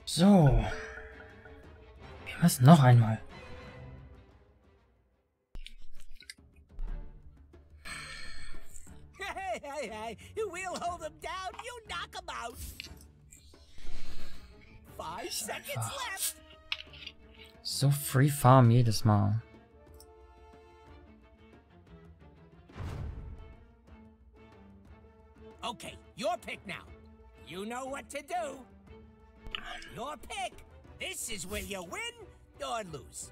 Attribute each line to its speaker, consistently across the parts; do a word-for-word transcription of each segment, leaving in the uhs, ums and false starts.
Speaker 1: So. Wir müssen noch einmal.
Speaker 2: Hey, hey, hey. We'll hold them down. You knock them out. Five seconds left.
Speaker 1: So Free Farm jedes Mal.
Speaker 2: Okay, your pick now. You know what to do. Your pick. This is where you win or lose.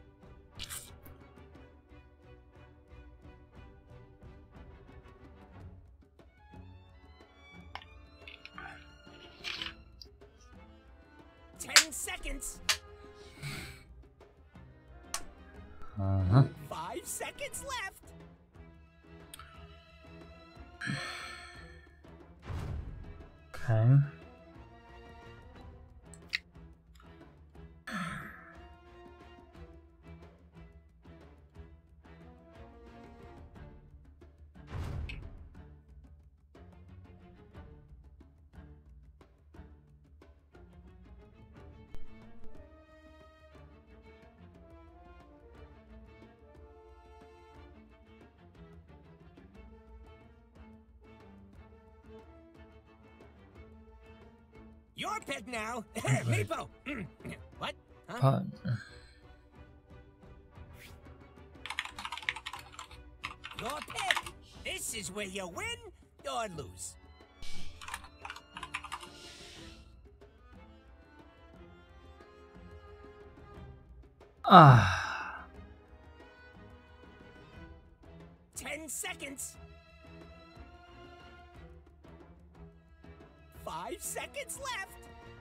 Speaker 2: Ten seconds.
Speaker 1: Uh-huh.
Speaker 2: Five seconds left.
Speaker 1: Okay.
Speaker 2: Your pick now. Meepo. What? Huh?
Speaker 1: But,
Speaker 2: Your pick. This is where you win or lose.
Speaker 1: ah.
Speaker 2: Ten seconds. Five seconds left.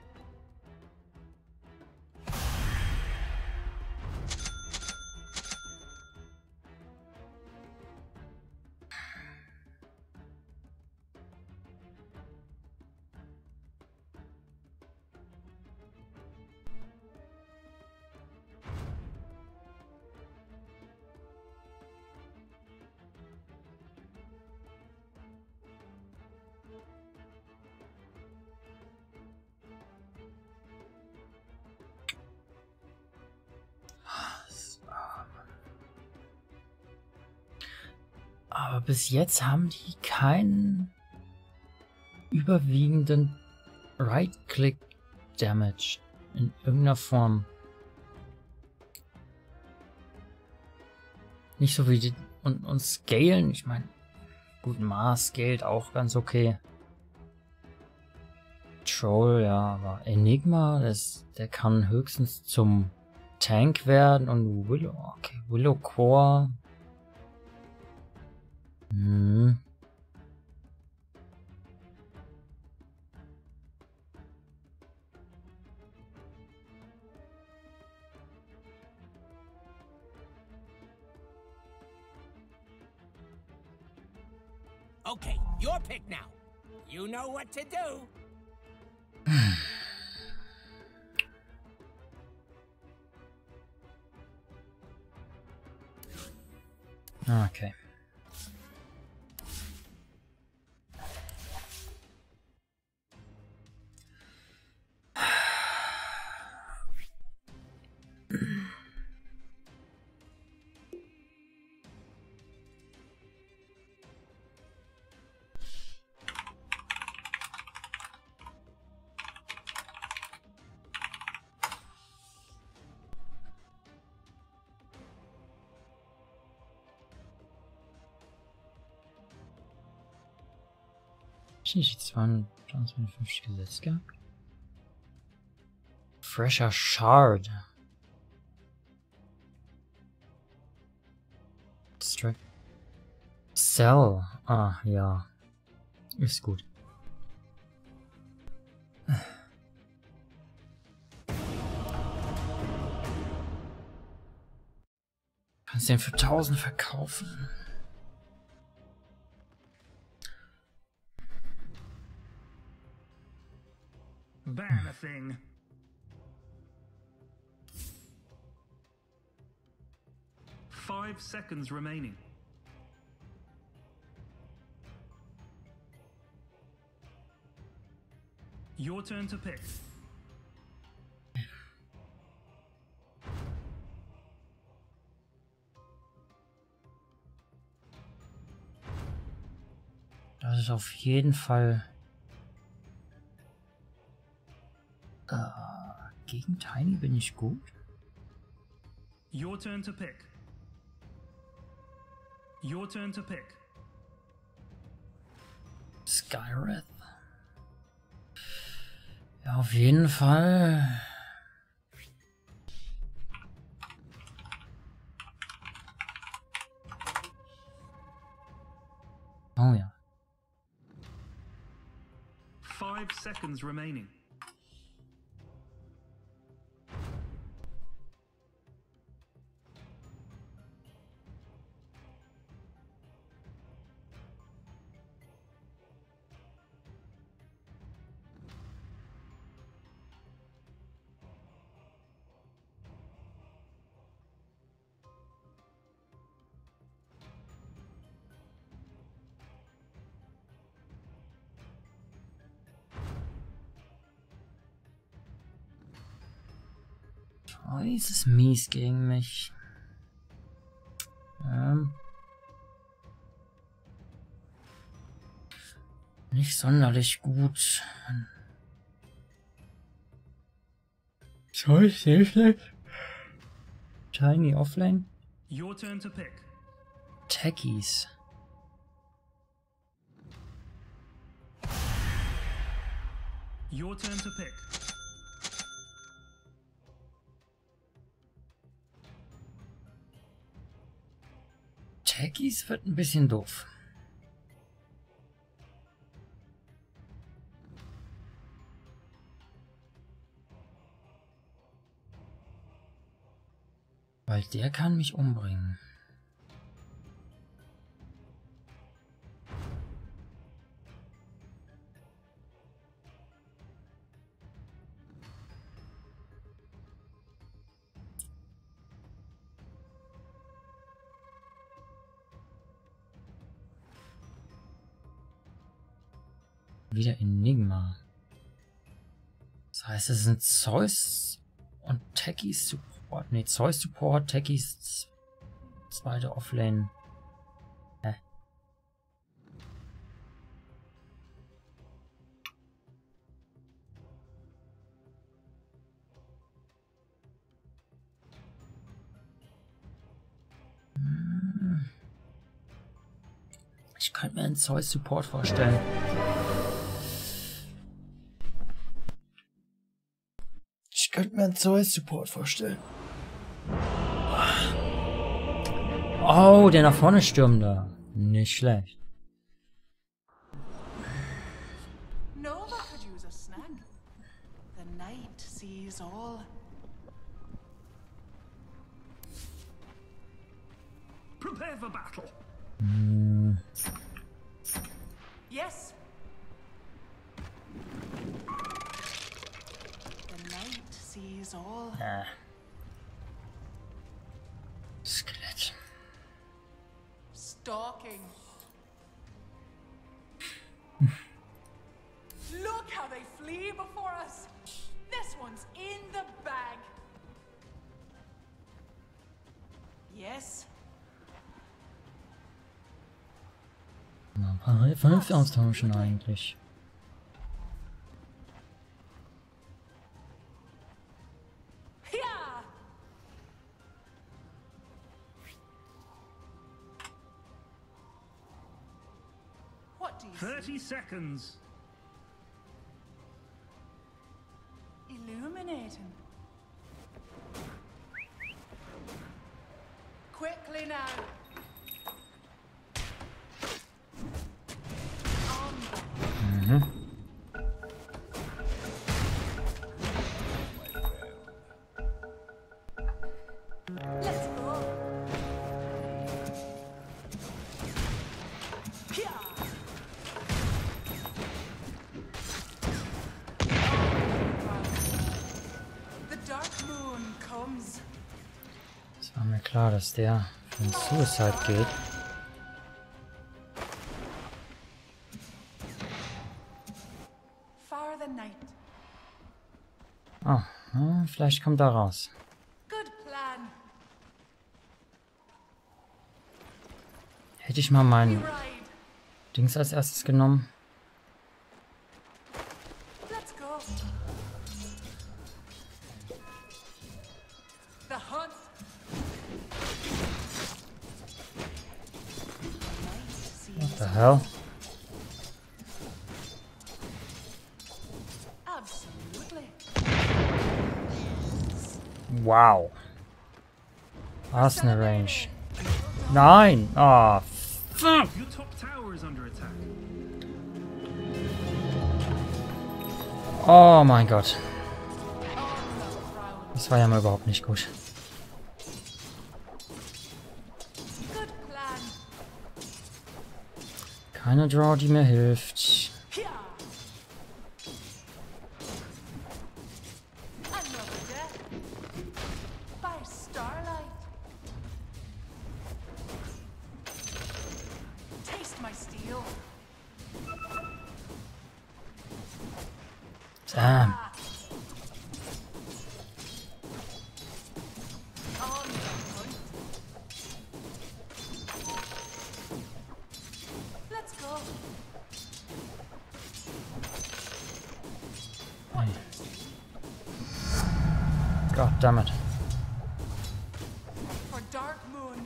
Speaker 1: Aber bis jetzt haben die keinen überwiegenden Right-Click-Damage in irgendeiner Form. Nicht so wie die und, und Scalen, ich meine, gut, Mars scaled auch ganz okay. Troll, ja, aber Enigma, das, der kann höchstens zum Tank werden und Willow, okay, Willow Core. Hm.
Speaker 2: Okay, your pick now. You know what to do.
Speaker 1: Okay. Ich zweihundertfünfzig gesetzt gehabt. Fresher Shard. Strike. Cell. Ah, ja. Ist gut. Kannst den für tausend verkaufen.
Speaker 3: Ban a thing. Five seconds remaining. Your turn to pick.
Speaker 1: Das ist auf jeden Fall... Äh, gegen Tiny bin ich gut.
Speaker 3: Your turn to pick. Your turn to pick.
Speaker 1: Skywrath. Ja, auf jeden Fall. Oh ja.
Speaker 3: Five seconds remaining.
Speaker 1: Oh, ist es mies gegen mich. Ähm. Nicht sonderlich gut. Soll ich sehr schlecht? Tiny offline?
Speaker 3: Your turn to pick.
Speaker 1: Techies.
Speaker 3: Your turn to pick.
Speaker 1: Techies wird ein bisschen doof. Weil der kann mich umbringen. Wieder Enigma. Das heißt, es sind Zeus und Techies Support. Ne, Zeus Support, Techies zweite Offlane. Hä? Ich könnte mir einen Zeus Support vorstellen. Ich könnte mir einen Zeus Support vorstellen. Oh, der nach vorne stürmt da. Nicht schlecht.
Speaker 4: Nova could use a snack. The night sees all.
Speaker 3: Prepare for battle.
Speaker 1: Hm.
Speaker 4: Yes. The night sees all.
Speaker 1: Äh. Skelett.
Speaker 4: Stalking. Look how they flee before us. This one's in the bag. Yes.
Speaker 1: Ein paar fünf austauschen eigentlich.
Speaker 4: Ja. What do you
Speaker 3: Thirty seconds.
Speaker 4: see? Illuminating. Quickly now.
Speaker 1: Mhm.
Speaker 4: Let's go. Here. The dark moon comes.
Speaker 1: Es war mir klar, dass der von Suicide geht.
Speaker 4: Far the night.
Speaker 1: Ah, hm, vielleicht kommt er raus.
Speaker 4: Good plan.
Speaker 1: Hätte ich mal
Speaker 4: We
Speaker 1: meinen
Speaker 4: ride.
Speaker 1: Dings als erstes genommen.
Speaker 4: Let's go. The hunt.
Speaker 1: What the hell?
Speaker 4: Absolutely.
Speaker 1: Wow. Was eine Range. Nein! Ah, oh, fuck!
Speaker 3: Your top tower is under attack.
Speaker 1: Oh mein Gott. Das war ja mal überhaupt nicht gut.
Speaker 4: Good plan.
Speaker 1: Keine Draw, die mir hilft.
Speaker 4: Here. Another death. By starlight. Taste my steel.
Speaker 1: Damn.
Speaker 4: On the hunt. Let's go.
Speaker 1: God damn it.
Speaker 4: For Dark Moon.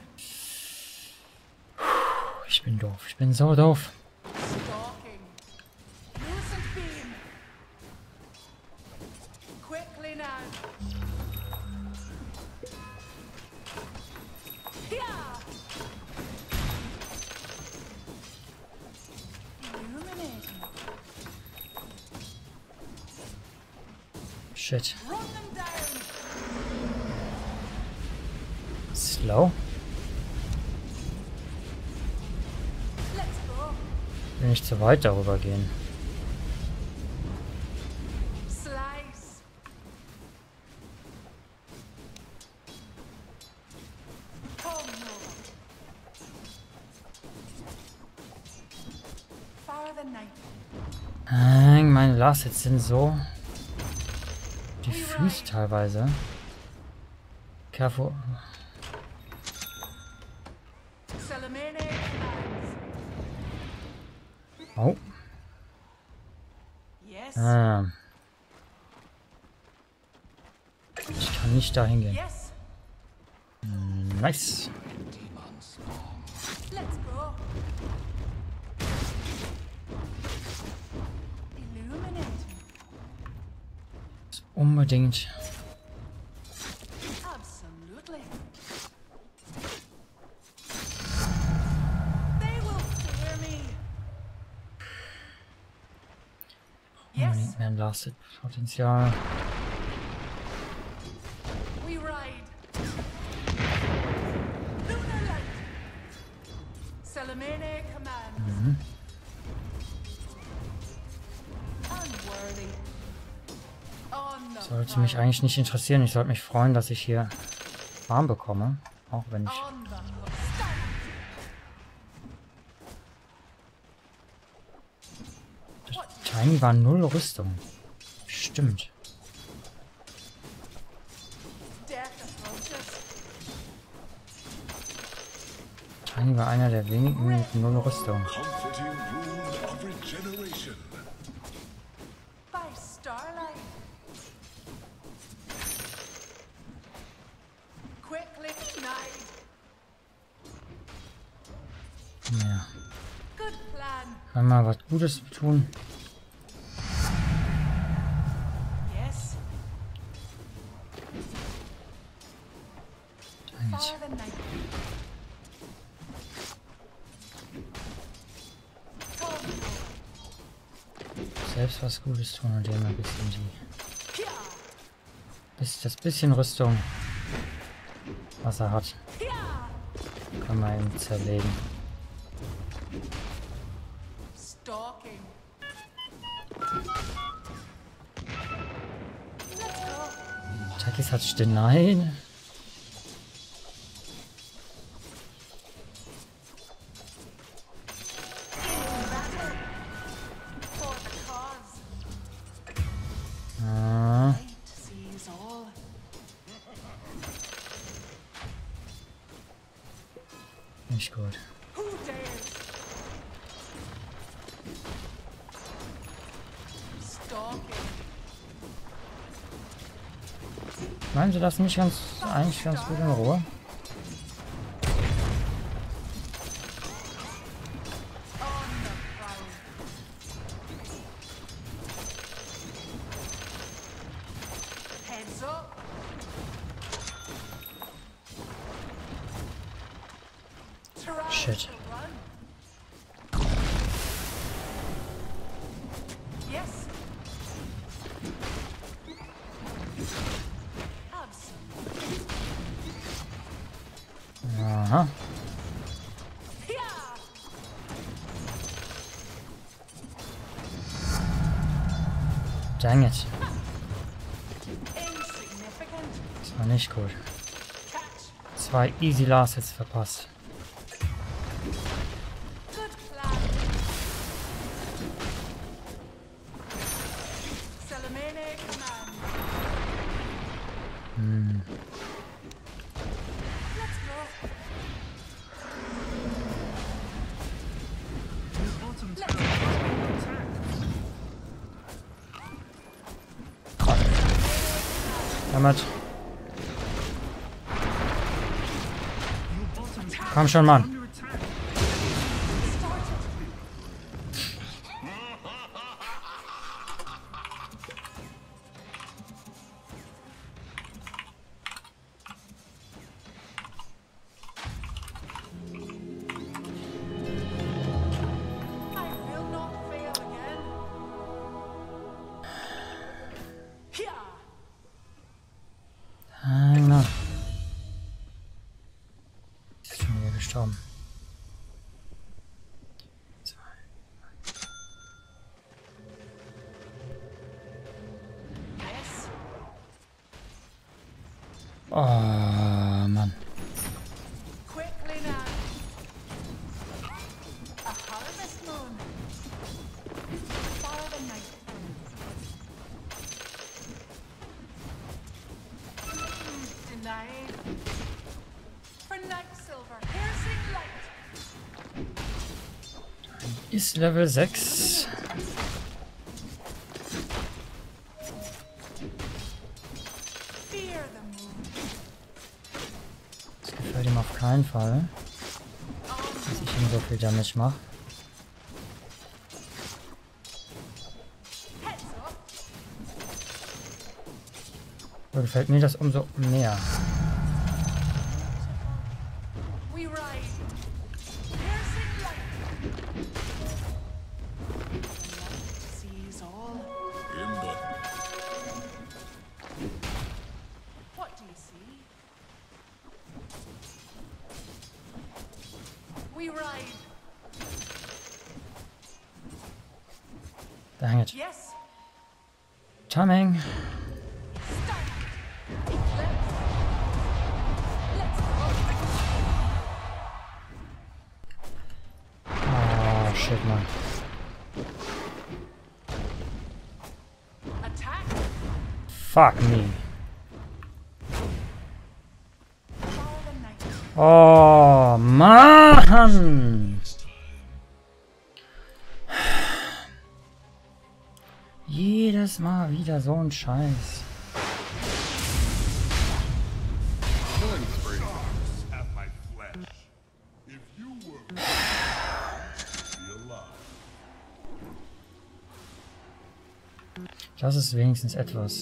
Speaker 1: Ich bin doof. Ich bin so doof.
Speaker 4: Stalking. Lucent beam. Quickly now. Yeah. Illuminating.
Speaker 1: Shit.
Speaker 4: Run them down.
Speaker 1: Slow?
Speaker 4: Let's go.
Speaker 1: Will nicht zu weit darüber gehen.
Speaker 4: Slice. Come Nova. Far the night.
Speaker 1: Äh, meine Last Hits sind so diffus teilweise. Careful.
Speaker 4: Salamene commands.
Speaker 1: Oh.
Speaker 4: Yes.
Speaker 1: Ah. Ich kann nicht dahin gehen.
Speaker 4: Yes.
Speaker 1: Nice.
Speaker 4: Let's go. Illuminating.
Speaker 1: Unbedingt.
Speaker 4: Absolutely. They will fear me. Yes,
Speaker 1: Unbedingt mehr Last Hit Potenzial.
Speaker 4: we ride. Lunar light. Salamene commands. Unworthy. On the
Speaker 1: Sollte mich eigentlich nicht interessieren. Ich sollte mich freuen, dass ich hier warm bekomme. Auch wenn ich...
Speaker 4: On the start.
Speaker 1: Tiny war null Rüstung. Stimmt.
Speaker 4: Death approaches.
Speaker 1: Tiny war einer der wenigen mit null Rüstung.
Speaker 5: Comforting rune of regeneration.
Speaker 4: By starlight. Quickly night.
Speaker 1: Ja.
Speaker 4: Good plan.
Speaker 1: Kann mal was Gutes tun.
Speaker 4: Yes.
Speaker 1: Eigentlich.
Speaker 4: Far the night. Come.
Speaker 1: Selbst was Gutes tun und dem ein bisschen die...
Speaker 4: Here.
Speaker 1: Bis das bisschen Rüstung, was er hat,
Speaker 4: Here.
Speaker 1: kann man ihm zerlegen.
Speaker 4: Stalking. Let's go.
Speaker 1: Takis hat Stin. Nein.
Speaker 4: Battle. For the cause.
Speaker 1: Ah,
Speaker 4: Light sees all.
Speaker 1: nicht gut.
Speaker 4: Who dares?
Speaker 1: Meinen Sie das nicht ganz, eigentlich ganz gut in Ruhe?
Speaker 4: Heads up. Try
Speaker 1: Shit.
Speaker 4: to run. Yes. Absolutely.
Speaker 1: Aha.
Speaker 4: Yeah.
Speaker 1: Dang it.
Speaker 4: Insignificant.
Speaker 1: Das war nicht gut.
Speaker 4: Catch.
Speaker 1: Zwei Easy Last Hits verpasst.
Speaker 4: Good plan. Salamene command.
Speaker 1: Hm.
Speaker 4: Let's go.
Speaker 3: Your bottom tower is under attack.
Speaker 1: Damit.
Speaker 3: Your bottom tower
Speaker 1: Komm schon,
Speaker 3: is
Speaker 1: Mann.
Speaker 3: under attack.
Speaker 4: Started. I will not fail again. Here.
Speaker 1: Ah, genau. Ist schon wieder gestorben.
Speaker 4: Yes.
Speaker 1: Oh, Mann.
Speaker 4: Quickly now. A harvest moon. For the night. Hmm, denied. For night silver. Piercing light.
Speaker 1: Ist Level sechs.
Speaker 4: Fear the moon.
Speaker 1: Das gefällt ihm auf keinen Fall, dass ich ihm so viel Damage mache.
Speaker 4: Heads up.
Speaker 1: So gefällt mir das umso mehr.
Speaker 4: We ride. Piercing light. The light sees all.
Speaker 5: In button.
Speaker 4: What do you see? We ride.
Speaker 1: Dang it.
Speaker 4: Yes.
Speaker 1: Timing.
Speaker 4: Start. Let's. Let's
Speaker 1: Oh, shit, Mann.
Speaker 4: go. Attack.
Speaker 1: Fuck me.
Speaker 4: For the night.
Speaker 1: Oh, Mann! Jedes Mal wieder so ein Scheiß.
Speaker 5: At my flesh. If you were be alive.
Speaker 1: Das ist wenigstens etwas.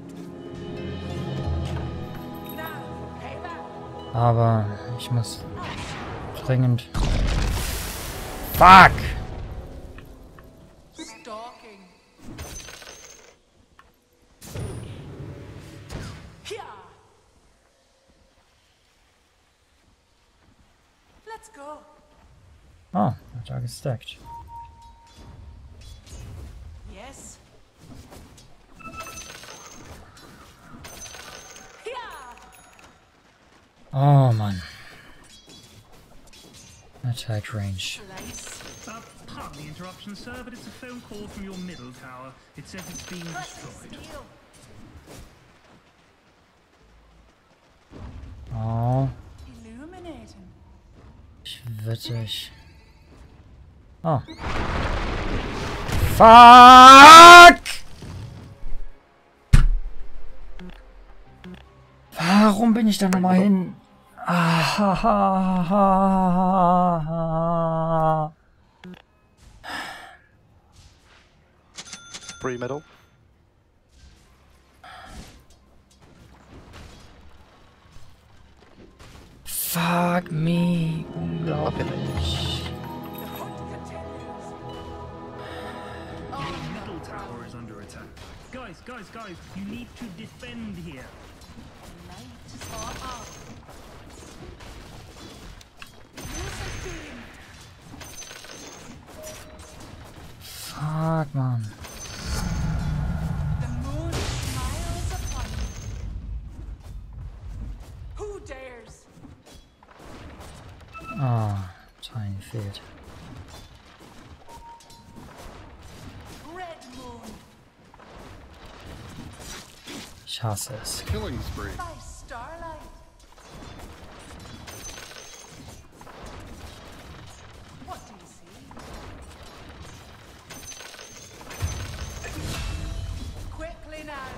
Speaker 4: Now, payback.
Speaker 1: Aber ich muss dringend... Fuck!
Speaker 4: Stalking. Here. Let's go.
Speaker 1: Oh, hat da gestackt.
Speaker 4: Yes. Here.
Speaker 1: Oh, Mann. Attack range.
Speaker 4: Slice.
Speaker 3: Uh, pardon the interruption, sir, but it's a phone call from your middle tower. It says it's being
Speaker 4: Press
Speaker 3: destroyed.
Speaker 4: steel.
Speaker 1: Oh,
Speaker 4: Illuminating.
Speaker 1: ich wette, ich... Oh. Fuck! Warum bin ich da nochmal hin? Ah, ha, ha, ha, ha.
Speaker 6: Three middle.
Speaker 1: Fuck me. Unglaublich.
Speaker 3: Your middle tower is under attack. Guys, guys, guys, you need to defend here.
Speaker 4: Night saw up. Josephine,
Speaker 1: Fuck, man.
Speaker 4: the moon smiles upon you. Who dares?
Speaker 1: Ah, Tiny fehlt.
Speaker 4: Red moon,
Speaker 1: Ich hasse es.
Speaker 5: Killing spree.
Speaker 4: by starlight. What do you see? Quickly now.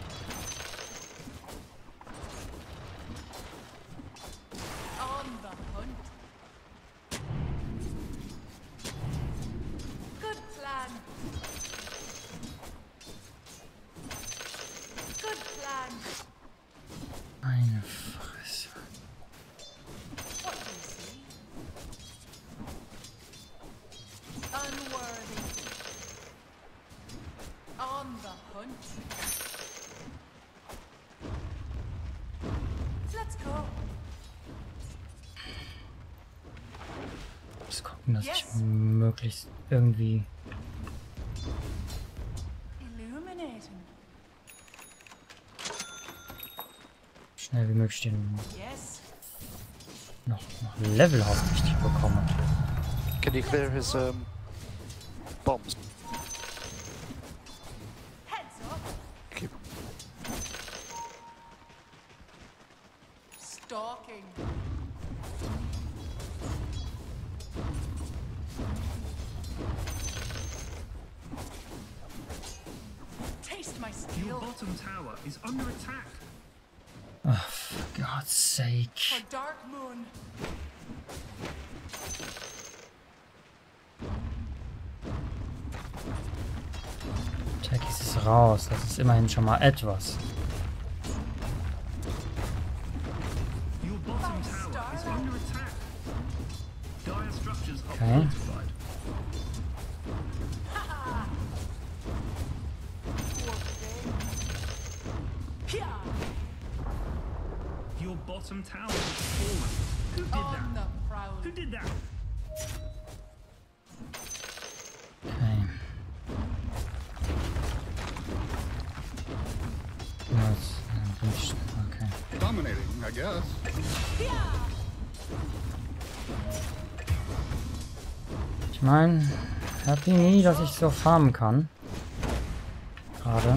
Speaker 4: On the hunt. Good plan. Good plan.
Speaker 1: Meine Fresse.
Speaker 4: What do you see? Unworthy. On the hunt. Let's go.
Speaker 1: Ich muss gucken, dass ich
Speaker 4: Yes.
Speaker 1: möglichst irgendwie...
Speaker 4: Illuminating.
Speaker 1: schnell wie möglich den
Speaker 4: Yes.
Speaker 1: noch, noch Level hauptsächlich bekomme.
Speaker 6: Can you clear his um, bombs?
Speaker 4: Heads up.
Speaker 6: Keep.
Speaker 4: Stalking. Taste my
Speaker 3: Your
Speaker 4: steel.
Speaker 3: bottom tower is under attack.
Speaker 1: Ach, for God's sake.
Speaker 4: For Dark Moon.
Speaker 1: Jackies ist raus. Das ist immerhin schon mal etwas.
Speaker 3: Your bottom tower is under attack. Dire structures are
Speaker 1: Okay.
Speaker 3: fortified.
Speaker 4: Poor thing. Pia.
Speaker 3: Your bottom tower has fallen. Who did
Speaker 4: On
Speaker 3: that?
Speaker 4: the prowl.
Speaker 3: Who did that?
Speaker 1: Okay. Was? Ja, gut. Okay.
Speaker 5: Dominating, I guess.
Speaker 1: Ich meine, happy nie, dass ich so farmen kann. Gerade.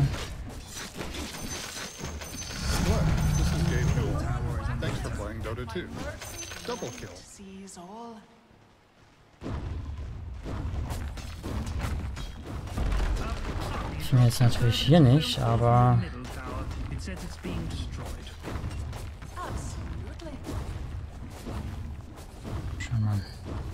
Speaker 5: What? This is Gabe Hill. Thanks for playing Dota two.
Speaker 4: Mercy
Speaker 5: Double
Speaker 4: light
Speaker 5: kill.
Speaker 4: sees all.
Speaker 1: Ich mir jetzt natürlich hier nicht, aber
Speaker 3: Middle tower. It says it's being destroyed.
Speaker 4: Absolutely.
Speaker 1: schon mal.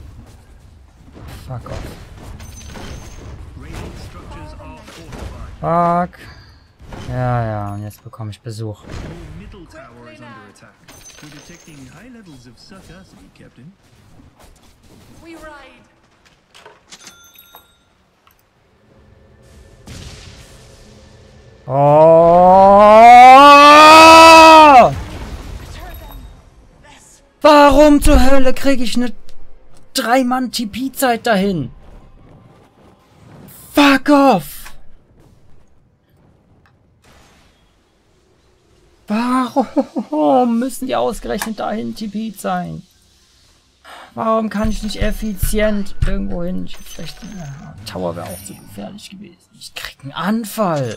Speaker 1: Fuck off.
Speaker 3: Radiant structures are fortified.
Speaker 1: Fuck. Ja, ja, und jetzt bekomme ich Besuch.
Speaker 3: Your middle tower is under attack. We're detecting high levels of sarcasm, Captain.
Speaker 4: We ride.
Speaker 1: Oh!
Speaker 4: Deter them. This.
Speaker 1: Warum zur Hölle kriege ich eine drei Mann T P-Zeit dahin? Fuck off! Warum müssen die ausgerechnet dahin T P sein? Warum kann ich nicht effizient irgendwo hin? Ich hätte vielleicht... Ja, Tower wäre auch zu gefährlich gewesen. Ich krieg einen Anfall.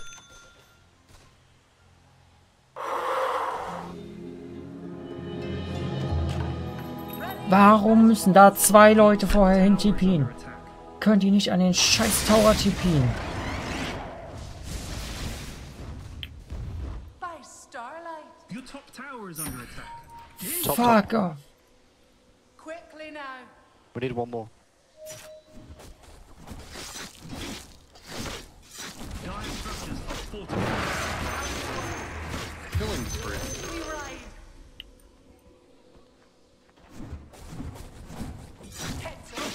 Speaker 1: Warum müssen da zwei Leute vorher hin T P'n? Könnt ihr nicht an den scheiß Tower T P'n?
Speaker 4: By starlight.
Speaker 3: Your top tower is
Speaker 6: Top,
Speaker 1: Fuck
Speaker 6: top.
Speaker 1: off.
Speaker 4: Quickly now.
Speaker 6: We need one more.
Speaker 3: Dire structures are fortified.
Speaker 5: Killing spree.
Speaker 4: We ride. Heads up.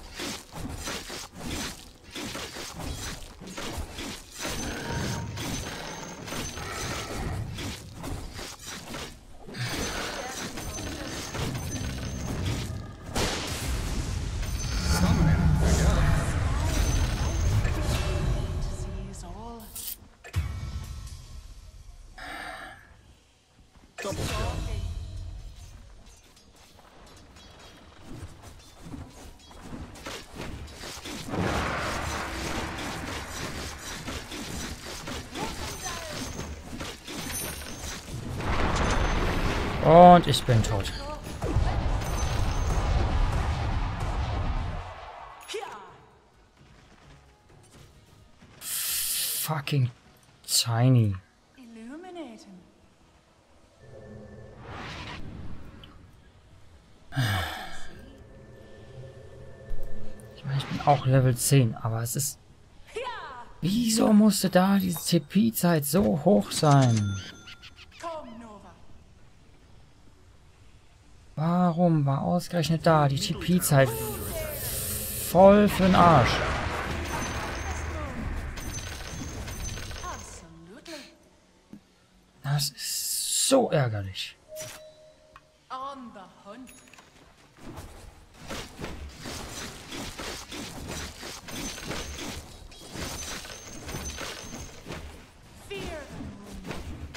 Speaker 4: Seize all.
Speaker 1: Und ich bin tot. Fucking tiny.
Speaker 4: Illuminating.
Speaker 1: Ich meine, ich bin auch Level zehn, aber es ist... Wieso musste da die T P-Zeit so hoch sein?
Speaker 4: Come, Nova.
Speaker 1: Warum war ausgerechnet da die T P-Zeit voll für den Arsch?
Speaker 4: Absolutely.
Speaker 1: Das ist so ärgerlich.
Speaker 4: On the hunt. Fear the moon.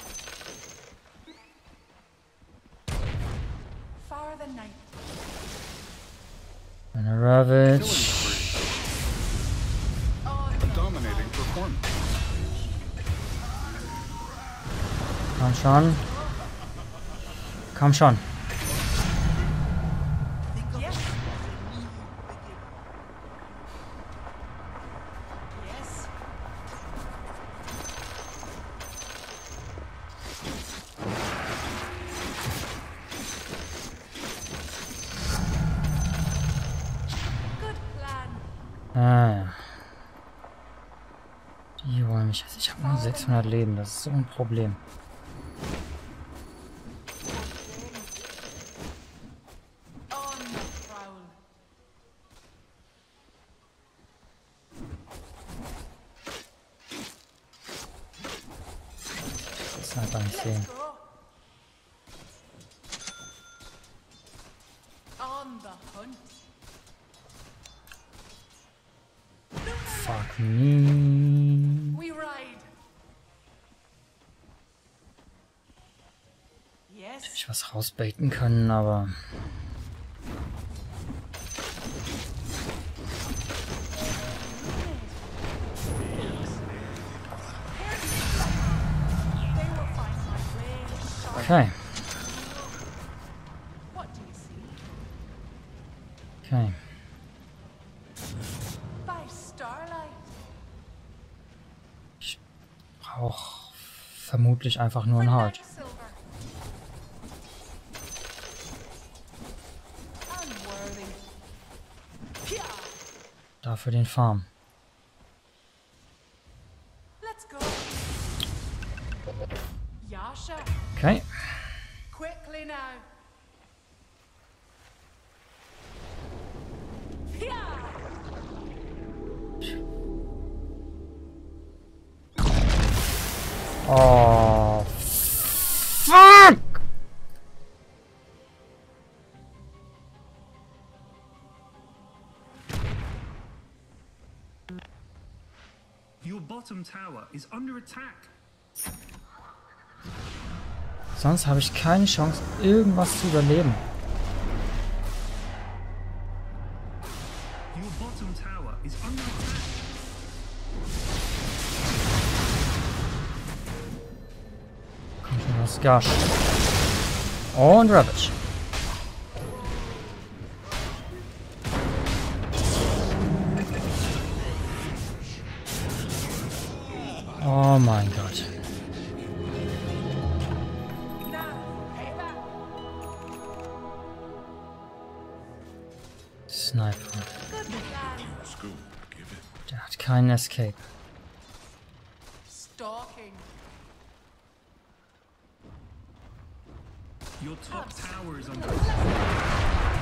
Speaker 4: For the night.
Speaker 1: Eine Ravage.
Speaker 4: On
Speaker 5: A dominating performance.
Speaker 1: Komm schon. Komm schon.
Speaker 4: yes. Yes. Good plan.
Speaker 1: Ah. Die wollen mich. Ich habe nur sechshundert Leben. Das ist so ein Problem.
Speaker 4: On the prowl.
Speaker 1: Das kann ich gar nicht sehen.
Speaker 4: Go. On the hunt.
Speaker 1: Fuck me.
Speaker 4: We ride. Yes.
Speaker 1: Ich was rausbaiten können, aber...
Speaker 4: They will find my blade sharp.
Speaker 1: Okay.
Speaker 4: What do you see?
Speaker 1: Okay.
Speaker 4: By starlight.
Speaker 1: Brauch vermutlich einfach nur ein
Speaker 4: For
Speaker 1: Halt.
Speaker 4: night silver. Unworthy. Pia.
Speaker 1: Dafür den Farm.
Speaker 4: Let's go. Yasha.
Speaker 1: Okay.
Speaker 4: Quickly now. Pia.
Speaker 1: Oh. Fuck!
Speaker 3: Your bottom tower is under attack.
Speaker 1: Sonst habe ich keine Chance, irgendwas zu überleben.
Speaker 3: Your bottom tower is under attack.
Speaker 1: Kommt schon was Gash. Und Ravage. Oh mein Gott.
Speaker 4: Now, payback.
Speaker 1: Der hat keinen Escape.
Speaker 4: Stalking.
Speaker 3: Your top tower is under attack.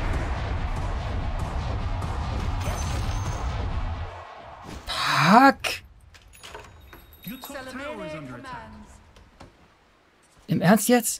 Speaker 1: Fuck!
Speaker 3: Your top tower is
Speaker 4: Salamene
Speaker 3: under attack.
Speaker 4: commands.
Speaker 1: Im Ernst jetzt?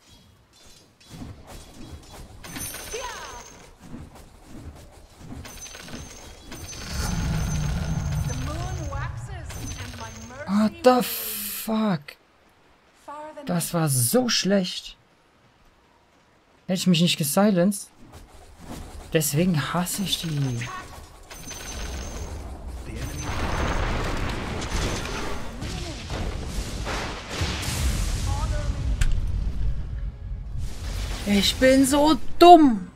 Speaker 4: The moon waxes and my mercy
Speaker 1: What the
Speaker 4: wanes.
Speaker 1: fuck?
Speaker 4: Far than
Speaker 1: Das war so schlecht. Hätte ich mich nicht gesilenced. Deswegen hasse ich die. Ich bin so dumm.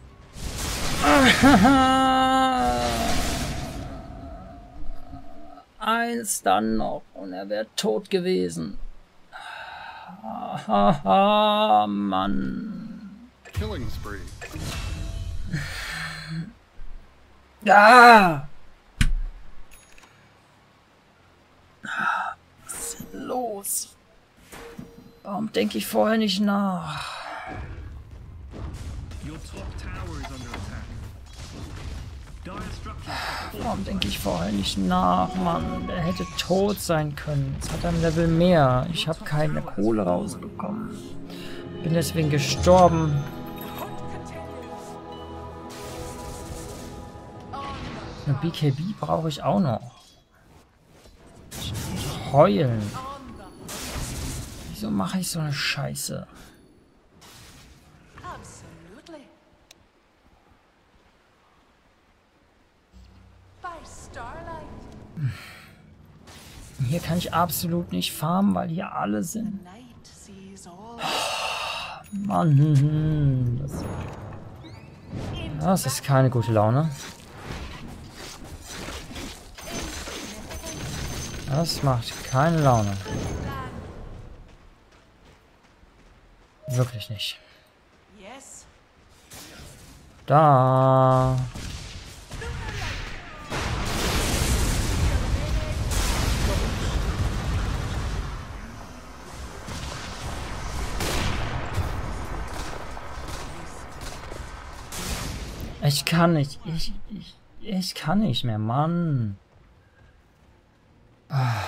Speaker 1: Eins dann noch und er wäre tot gewesen. Haha, Mann.
Speaker 5: Killing spree.
Speaker 1: Ja. Was ist denn los? Warum denke ich vorher nicht nach?
Speaker 3: Your top tower is under attack. Dire structures.
Speaker 1: Warum denke ich vorher nicht nach, Mann? Der hätte tot sein können. Jetzt hat er ein Level mehr. Ich habe keine Kohle rausbekommen. Bin deswegen gestorben. Eine B K B brauche ich auch noch. Ich muss heulen. Wieso mache ich so eine Scheiße?
Speaker 4: Absolutely. By starlight,
Speaker 1: Hier kann ich absolut nicht farmen, weil hier alle sind.
Speaker 4: night sees all.
Speaker 1: Mann, das, das ist keine gute Laune. Das macht keine Laune. Wirklich nicht.
Speaker 4: Yes.
Speaker 1: Da. Ich kann nicht. Ich, ich, ich kann nicht mehr, Mann. Ah.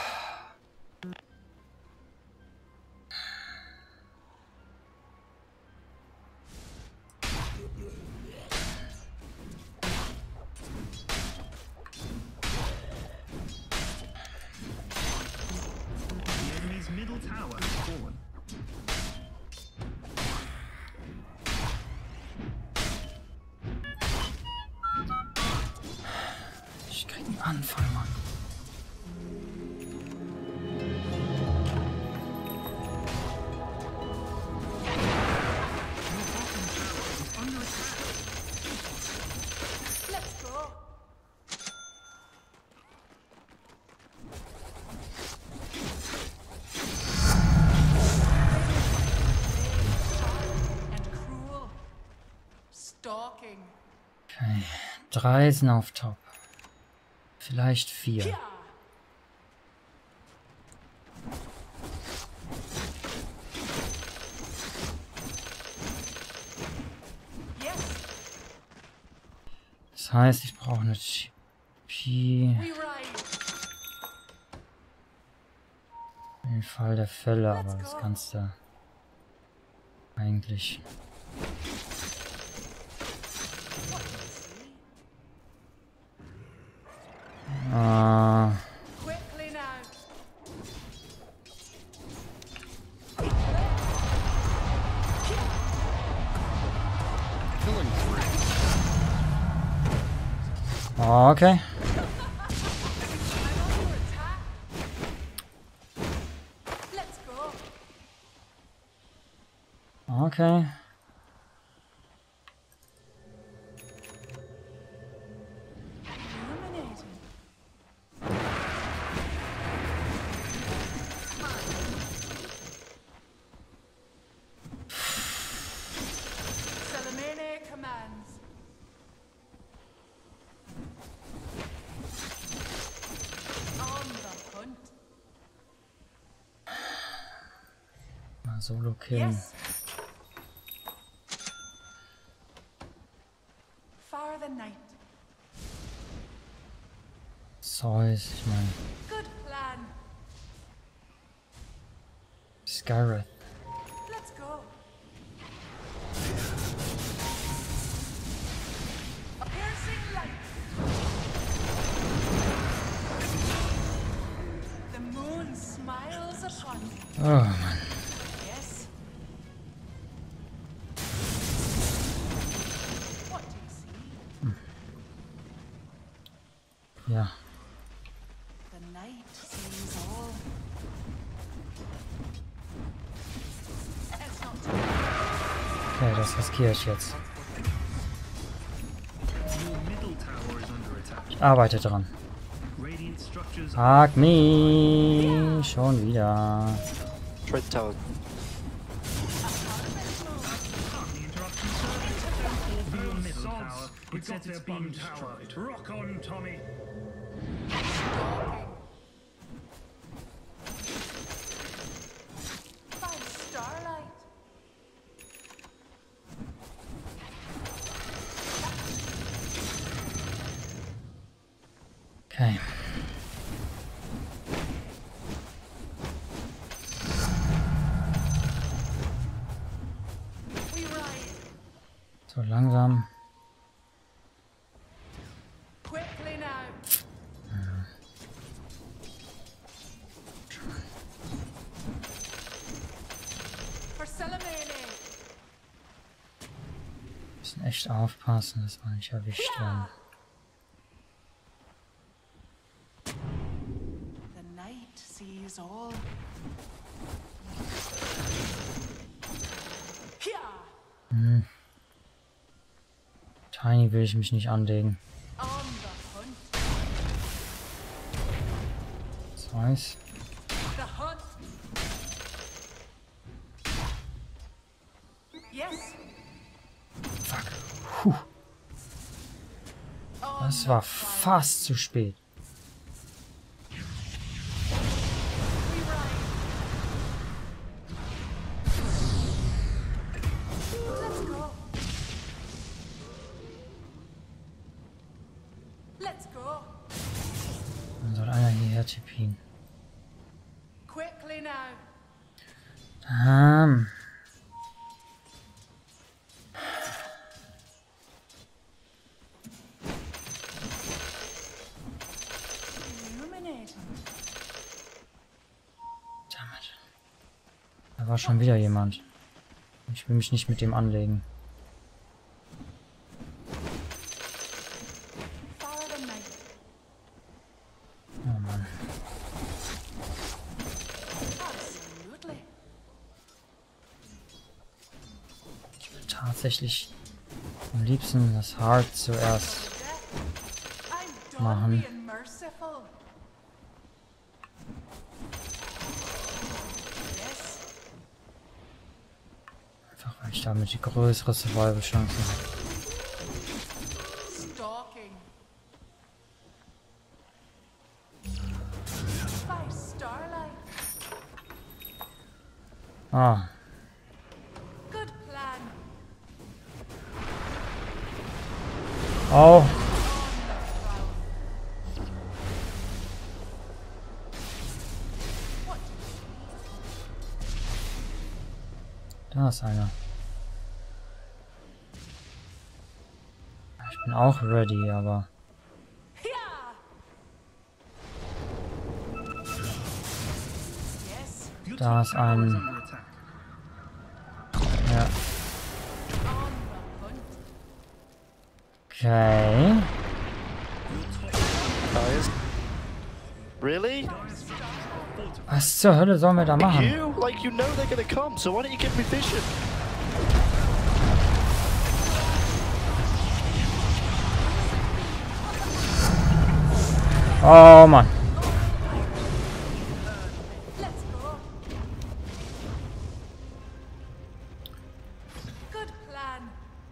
Speaker 3: The enemy's middle tower has fallen.
Speaker 1: Ich krieg einen Anfall, Mann.
Speaker 4: Let's go. And cruel. Stalking.
Speaker 1: Okay. Drei sind auf Top. Vielleicht vier.
Speaker 4: Yes,
Speaker 1: Das heißt, ich brauche eine T P.
Speaker 4: we ride.
Speaker 1: Im Fall der Fälle, aber das kannst du eigentlich. Ah,
Speaker 4: Quickly now.
Speaker 5: Killing spree.
Speaker 1: okay.
Speaker 4: Let's go.
Speaker 1: Okay.
Speaker 4: Illuminating. Salamene commands.
Speaker 1: Solo killen.
Speaker 4: Yes. For the night.
Speaker 1: Zeus, ich meine.
Speaker 4: Good plan.
Speaker 1: Skyreth.
Speaker 4: Let's go. A piercing light. The moon smiles upon me.
Speaker 1: Oh Mann.
Speaker 4: Yes. What do you see?
Speaker 1: Ja.
Speaker 4: The night sees all. It's not too
Speaker 1: Okay, das riskiere ich jetzt.
Speaker 3: Your middle tower is under attack.
Speaker 1: Ich arbeite dran.
Speaker 3: Radiant structures
Speaker 1: Fuck me. Schon wieder.
Speaker 6: Trade tower.
Speaker 3: the interruption, sir. For your middle tower, it's at its beam tower. Rock on, Tommy.
Speaker 4: stalking. By starlight.
Speaker 1: Okay.
Speaker 4: We ride
Speaker 1: So langsam.
Speaker 4: quickly now. For Salamene.
Speaker 1: Müssen echt aufpassen, dass wir nicht erwischt werden.
Speaker 4: The night sees all. Here,
Speaker 1: Tiny will ich mich nicht anlegen.
Speaker 4: on the hunt.
Speaker 1: Zeus.
Speaker 4: The hunt. Yes.
Speaker 1: Fuck. Puh.
Speaker 4: On
Speaker 1: Das
Speaker 4: the
Speaker 1: war
Speaker 4: prowl.
Speaker 1: fast zu spät.
Speaker 4: We ride. Let's go. Let's go.
Speaker 1: Dann soll einer hierher tippen.
Speaker 4: Quickly now.
Speaker 1: Ähm.
Speaker 4: Illuminating.
Speaker 1: Damit. Da war schon wieder jemand. Ich will mich nicht mit dem anlegen.
Speaker 4: For the night.
Speaker 1: Oh Mann.
Speaker 4: Absolutely.
Speaker 1: Ich will tatsächlich am liebsten das Heart zuerst.
Speaker 4: I'm done
Speaker 1: Machen.
Speaker 4: being merciful. Yes.
Speaker 1: Einfach weil ich damit die größere Survival-Chance habe.
Speaker 4: Stalking. By starlight.
Speaker 1: Ah,
Speaker 4: Good plan.
Speaker 1: oh,
Speaker 4: On the prowl. What do you see?
Speaker 1: da ist einer. Ich bin auch ready, aber
Speaker 4: Here. Yes.
Speaker 3: Your
Speaker 1: Da
Speaker 3: top
Speaker 1: ist
Speaker 3: tower is
Speaker 1: ein-
Speaker 3: under attack.
Speaker 1: ja.
Speaker 4: On the hunt.
Speaker 1: Okay.
Speaker 6: Guys. Really?
Speaker 1: Was zur Hölle sollen wir da machen?
Speaker 6: You? Like, you know they're gonna come, so why don't you give me vision?
Speaker 1: Oh Mann.
Speaker 4: Let's go. Good plan.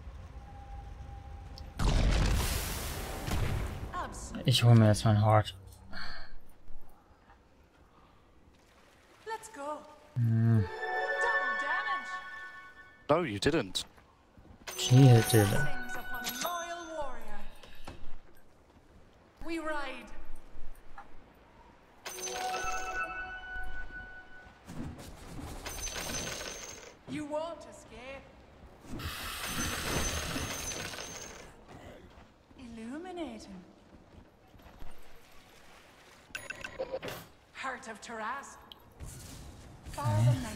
Speaker 4: Absolutely.
Speaker 1: Ich hole mir jetzt mein Heart.
Speaker 4: Let's go. Double
Speaker 6: No, you didn't.
Speaker 1: He did it.
Speaker 4: Sings upon a loyal warrior. We ride. You won't escape. Illuminating. Heart of Taraz. For the night.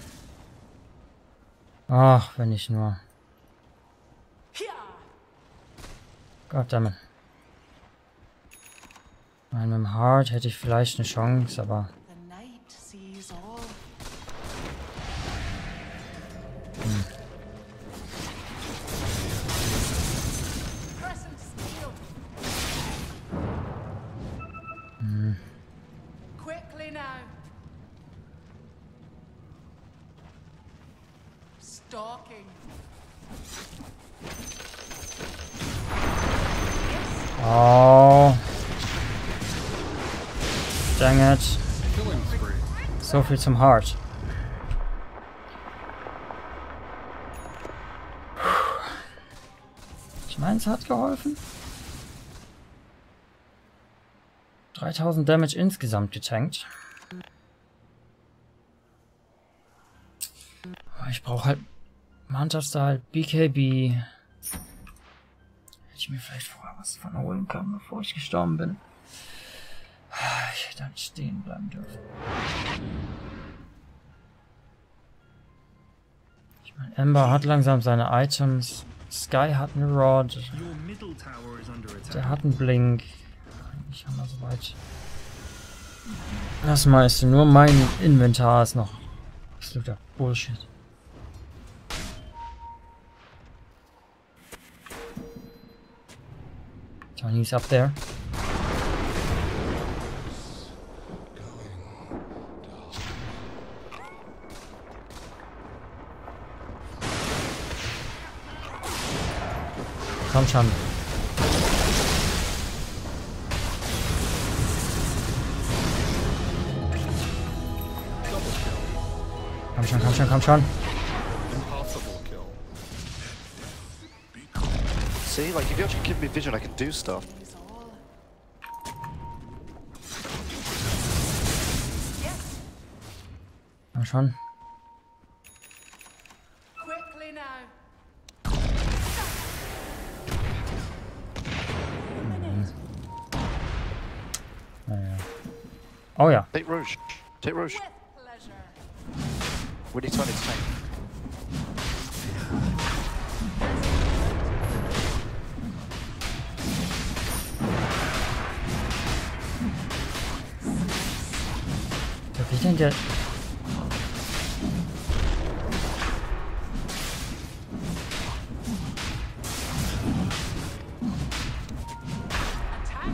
Speaker 1: Ach, wenn ich nur.
Speaker 4: Hia!
Speaker 1: Goddammit. Mit dem Heart hätte ich vielleicht eine Chance, aber.
Speaker 4: The night sees all. Crescent steel. Quickly now. Stalking.
Speaker 1: Oh. Dang it. So viel zum Heart. Ich meine, es hat geholfen. dreitausend Damage insgesamt getankt. Aber ich brauche halt Manta-Style, B K B. Hätte ich mir vielleicht vorher was von holen können, bevor ich gestorben bin. Ich hätte dann stehen bleiben dürfen. Ich meine, Ember hat langsam seine Items. Sky hat eine Rod.
Speaker 3: Your middle tower is under attack.
Speaker 1: Der hat einen Blink. Eigentlich haben wir soweit. Das meiste. Nur mein Inventar ist noch absoluter Bullshit. Tony's up there. Komm schon. Komm schon, komm schon, komm schon.
Speaker 6: See, like if you actually give me vision, I can do stuff.
Speaker 4: Is all.
Speaker 1: Komm schon.
Speaker 4: Quickly now.
Speaker 1: Naja. Oh ja.
Speaker 6: Take Roche. Take Roche.
Speaker 4: With pleasure.
Speaker 6: We need Tony's tank.
Speaker 1: So, wie denn der...
Speaker 4: Attack.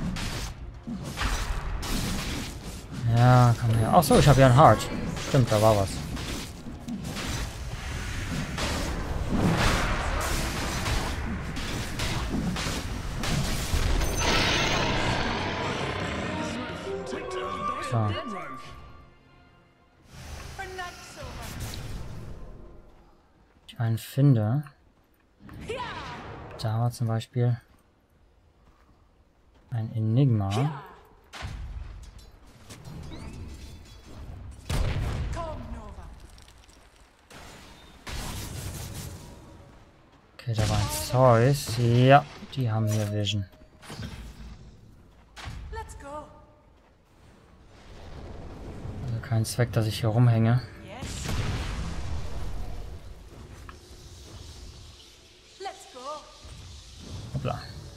Speaker 1: Ja, komm her. Ach so, ich habe ja ein Heart. Stimmt, da war was. So.
Speaker 4: For night silver.
Speaker 1: Ich einen finde.
Speaker 4: Hia!
Speaker 1: Da war zum Beispiel ein Enigma.
Speaker 4: Come, Nova.
Speaker 1: Okay, da war ein Zeus. Ja, die haben hier Vision.
Speaker 4: Let's go.
Speaker 1: Also kein Zweck, dass ich hier rumhänge.
Speaker 4: Yes. Let's go.
Speaker 1: Hoppla.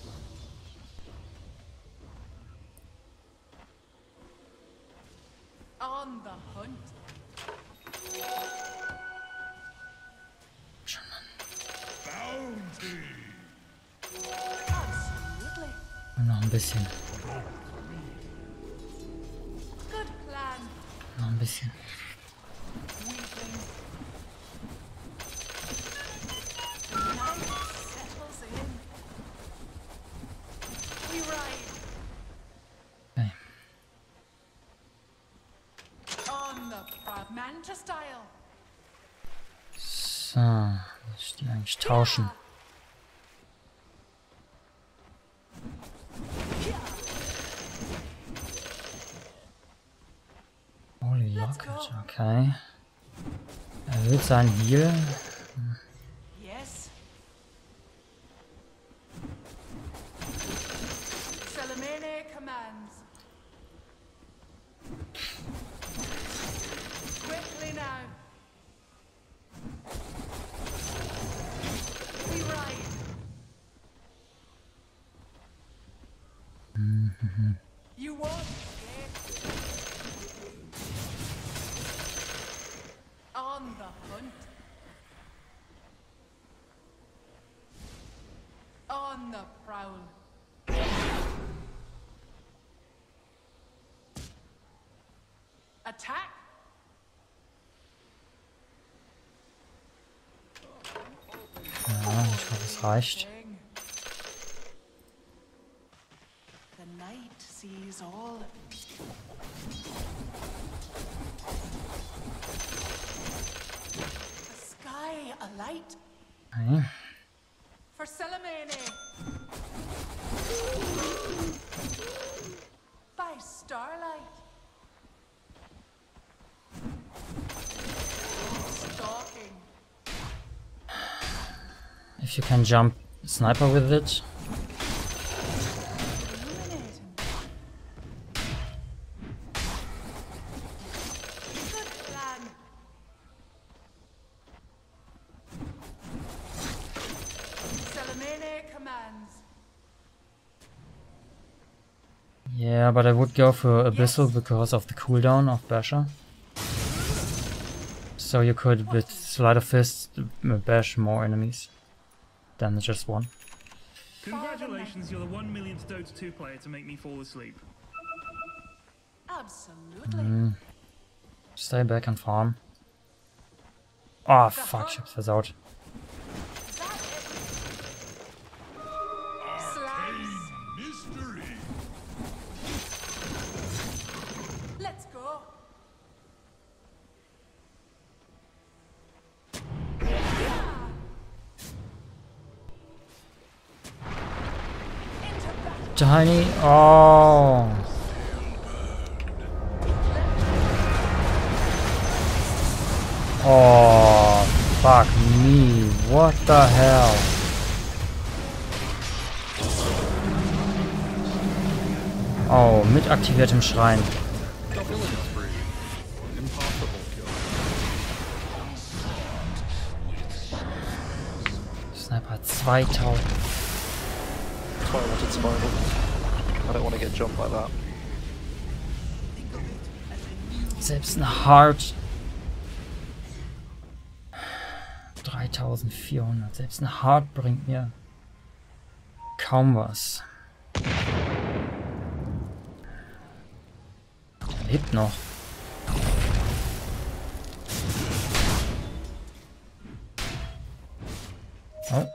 Speaker 4: On the hunt.
Speaker 5: Bounty!
Speaker 4: Absolutely.
Speaker 1: Und noch ein bisschen.
Speaker 4: Good plan.
Speaker 1: Noch ein bisschen.
Speaker 4: Weakling. Night settles in. We ride.
Speaker 1: Okay.
Speaker 4: On the Manta style.
Speaker 1: So. Ich die eigentlich tauschen. Holy Locket, okay. Erhöht seinen Heal.
Speaker 4: Yes. Salamene commands. Quickly now. We ride. You won't escape. On the hunt. On the prowl. Attack.
Speaker 1: Ja, ich hoffe, es reicht.
Speaker 4: The night sees all. The sky alight
Speaker 1: Okay.
Speaker 4: for Salamene. By starlight. Stalking.
Speaker 1: If you can jump sniper with it.
Speaker 4: Illuminating. Good plan. Salamene commands.
Speaker 1: Yeah, but I would go for Abyssal because of the cooldown of Basher. So you could, with Sleight of Fist, bash more enemies than just one.
Speaker 3: Congratulations, you're the one millionth Dota two player to make me fall asleep.
Speaker 4: Absolutely.
Speaker 1: Stay back and farm. Oh fuck, ich hab's versaut.
Speaker 4: Is that it? Slice.
Speaker 5: Mystery.
Speaker 4: Let's go. Into battle.
Speaker 1: Tiny. Oh. Oh, fuck me. What the hell? Oh, mit aktiviertem Schrein. Sniper hat zweitausend.
Speaker 6: That's why I wanted survival. I don't want to get jumped like that.
Speaker 1: Selbst ein Hard. dreitausendvierhundert. Selbst ein Hard bringt mir kaum was. Er lebt noch. Oh.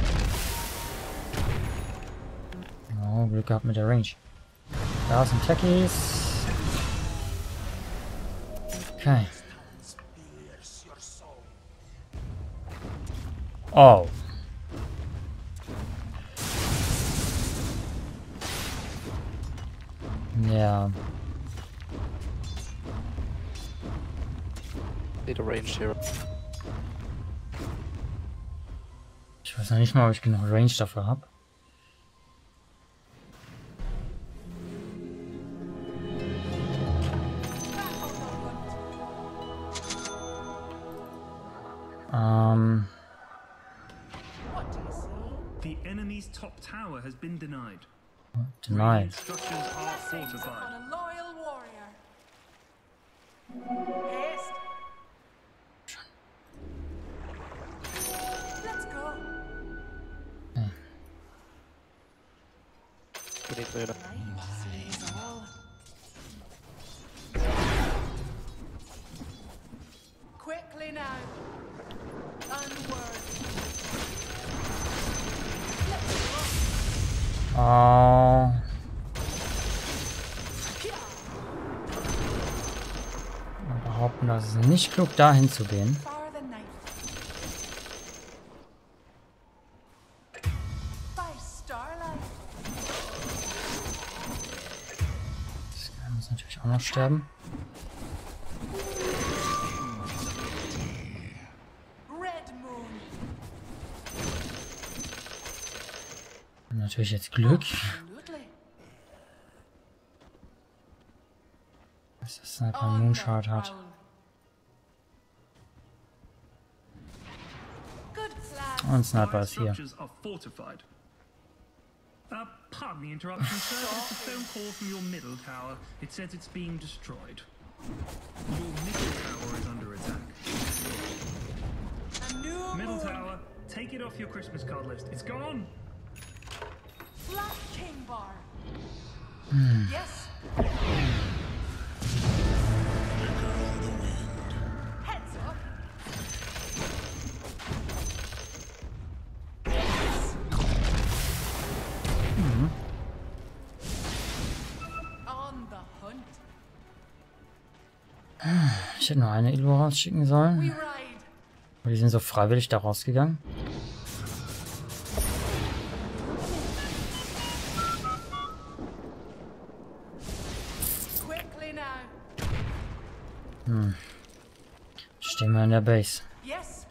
Speaker 1: Oh, Glück gehabt mit der Range. Da sind Techies. Okay. Oh. Ja.
Speaker 6: Need a ranged hero.
Speaker 1: Ich weiß noch nicht mal, ob ich genug Range dafür habe. Ähm.
Speaker 4: What do you see?
Speaker 3: The enemy's top tower has been denied.
Speaker 1: Denied.
Speaker 3: Structures are
Speaker 4: Blessings
Speaker 3: fortified.
Speaker 4: upon a loyal warrior. Haste. Let's go.
Speaker 6: We need Luna.
Speaker 4: Night sees all. Quickly now. Unworthy. Let's go.
Speaker 1: Oh. Wir behaupten, das ist nicht klug, dahin zu gehen.
Speaker 4: For the night.
Speaker 1: auch noch sterben.
Speaker 4: Red Moon.
Speaker 1: Und natürlich jetzt Glück.
Speaker 4: Absolutely.
Speaker 1: Dass das Sniper einen
Speaker 4: On the
Speaker 1: Moonshot hat.
Speaker 4: prowl. Good plan.
Speaker 1: Und Sniper
Speaker 3: Fire
Speaker 1: ist hier.
Speaker 3: structures are fortified. Uh, pardon the interruption, sir. It's a phone call from your middle tower. It says it's being destroyed. Your middle tower is under attack.
Speaker 4: A new
Speaker 3: Middle
Speaker 4: moon.
Speaker 3: tower, take it off your Christmas card list. It's gone.
Speaker 4: Black King Bar. Yes. Heads up. Yes. On the hunt.
Speaker 1: Ich hätte nur eine Elo rausschicken
Speaker 4: We
Speaker 1: sollen.
Speaker 4: ride.
Speaker 1: Aber die sind so freiwillig da rausgegangen.
Speaker 4: Quickly now.
Speaker 1: Stehen wir in der Base.
Speaker 4: Yes.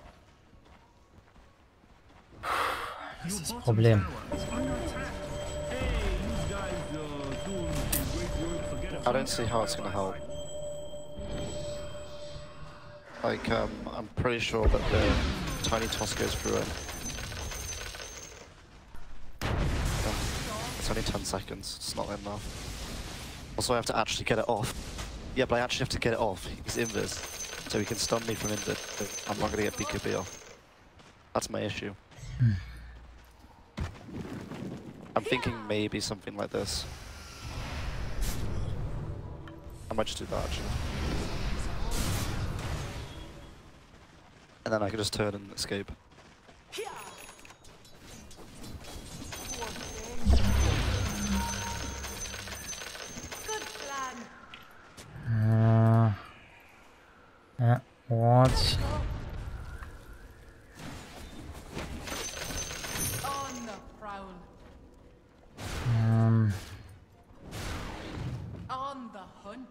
Speaker 3: Your
Speaker 1: das
Speaker 3: bottom
Speaker 1: Problem.
Speaker 3: tower is under attack. Hey, you guys are doing some great work. Forget
Speaker 6: I don't see how it's gonna help. Like, um, I'm pretty sure that the tiny toss goes through it. Yeah. It's only ten seconds, it's not enough. Also, I have to actually get it off. Yeah, but I actually have to get it off. He's invis, so he can stun me from invis. But I'm not gonna get B K B off. That's my issue. I'm thinking maybe something like this. I might just do that actually. And then I can just turn and escape.
Speaker 4: Here. Good plan.
Speaker 1: Äh, ja, what?
Speaker 4: On the prowl.
Speaker 1: Ähm,
Speaker 4: On the hunt.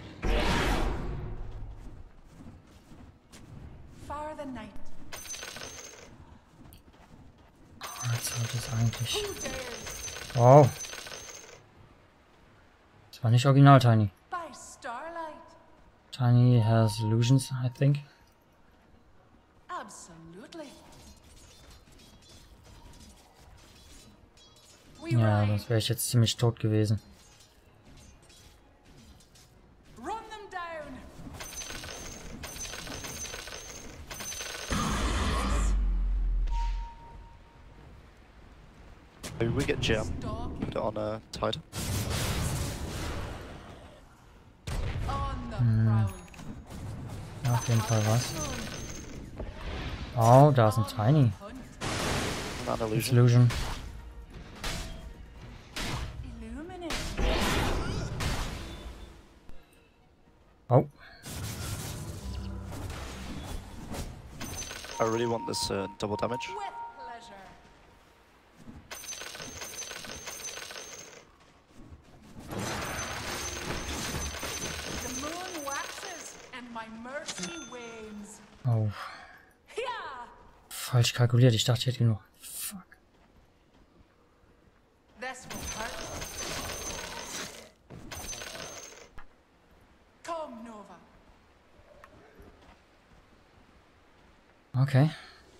Speaker 4: Far the night.
Speaker 1: jetzt sollte es eigentlich.
Speaker 4: Who dares?
Speaker 1: Wow. Das war nicht original, Tiny.
Speaker 4: By starlight.
Speaker 1: Tiny has illusions, I think.
Speaker 4: Absolutely. We
Speaker 1: Ja,
Speaker 4: ride.
Speaker 1: sonst wäre ich jetzt ziemlich tot gewesen.
Speaker 4: Run them down.
Speaker 6: Maybe we get Gem,
Speaker 4: Stalking.
Speaker 6: put it on a Titan.
Speaker 4: On the prowl.
Speaker 1: Ja, auf jeden Fall was. Oh, da ist ein Tiny.
Speaker 4: Hunt.
Speaker 6: Not an illusion.
Speaker 1: Illusion.
Speaker 4: Illuminate.
Speaker 1: Oh,
Speaker 6: I really want this uh, double damage.
Speaker 4: With pleasure. The moon waxes and my mercy wanes.
Speaker 1: oh.
Speaker 4: Yeah.
Speaker 1: Falsch kalkuliert. Ich dachte, ich hätte genug. Fuck.
Speaker 4: This will hurt. Come, Nova.
Speaker 1: Okay.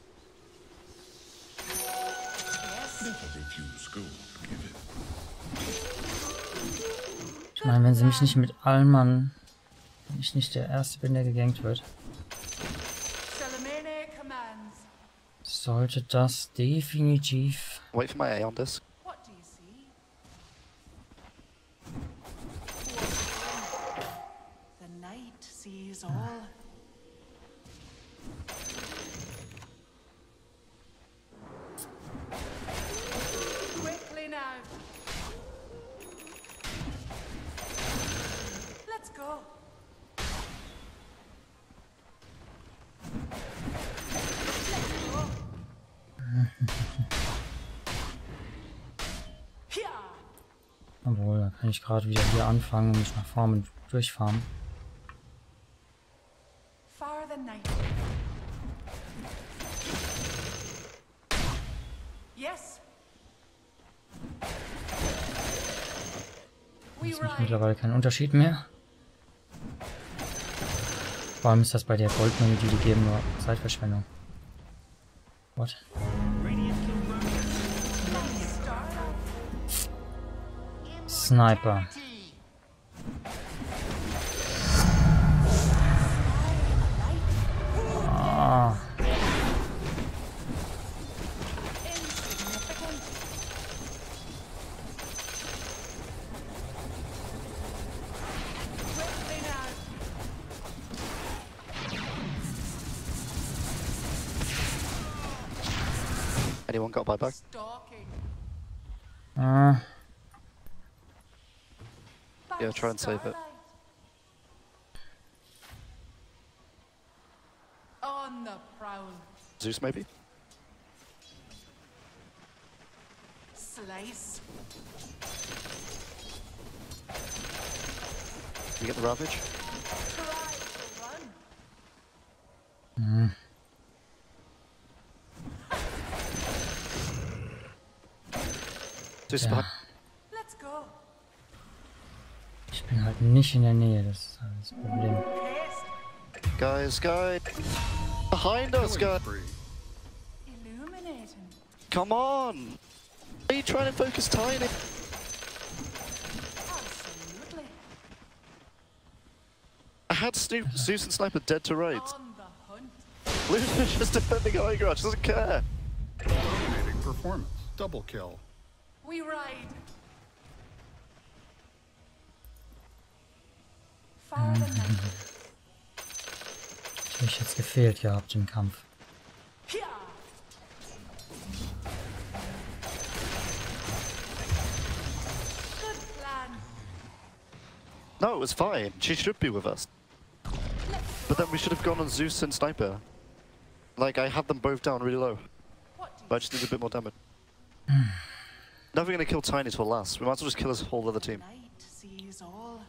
Speaker 4: Yes.
Speaker 1: Ich meine, wenn sie mich nicht mit allen Mann... Wenn ich nicht der Erste bin, der gegankt wird,
Speaker 4: Salamene commands.
Speaker 1: sollte das definitiv...
Speaker 6: Wait for my A on this.
Speaker 4: What do you see? The night sees all. Quickly now. Let's go. Let's go. Here.
Speaker 1: Obwohl, Kann ich gerade wieder hier anfangen und mich nach vorne durchfahren.
Speaker 4: Far the night. Yes. We
Speaker 1: Jetzt macht
Speaker 4: ride.
Speaker 1: mittlerweile keinen Unterschied mehr. Vor allem ist das bei der Goldmenge, die die geben, nur Zeitverschwendung. What? Sniper. Ah.
Speaker 6: Anyone got a buyback?
Speaker 4: Stalking.
Speaker 1: Ah.
Speaker 6: Yeah, try and save it.
Speaker 4: On the prowl.
Speaker 6: Zeus, maybe?
Speaker 4: Slice.
Speaker 6: You get the Ravage?
Speaker 4: Try to run.
Speaker 1: Hm.
Speaker 6: Zeus
Speaker 1: Ja.
Speaker 6: behind.
Speaker 4: Let's go.
Speaker 1: Ich bin halt nicht in der Nähe, das ist halt das Problem.
Speaker 4: Haste.
Speaker 6: Guys, guys! Behind us, guys!
Speaker 4: Illuminating.
Speaker 6: Come on! Are you trying to focus Tiny?
Speaker 4: Absolutely.
Speaker 6: I had Snoop, Zeus and Sniper dead to rights.
Speaker 4: On the hunt.
Speaker 6: Luna's just defending High Ground, she doesn't care.
Speaker 5: Dominating performance. Double kill.
Speaker 4: We ride. Far the night.
Speaker 1: Hätte ich jetzt gefehlt gehabt im Kampf.
Speaker 4: Pia. Good plan.
Speaker 6: No, it was fine. She should be with us. But then we should have gone on Zeus and Sniper. Like, I had them both down really low.
Speaker 4: What do
Speaker 6: But I just need a bit more damage. Never gonna kill Tiny till last. We might as well just kill this whole other team.
Speaker 4: night sees all?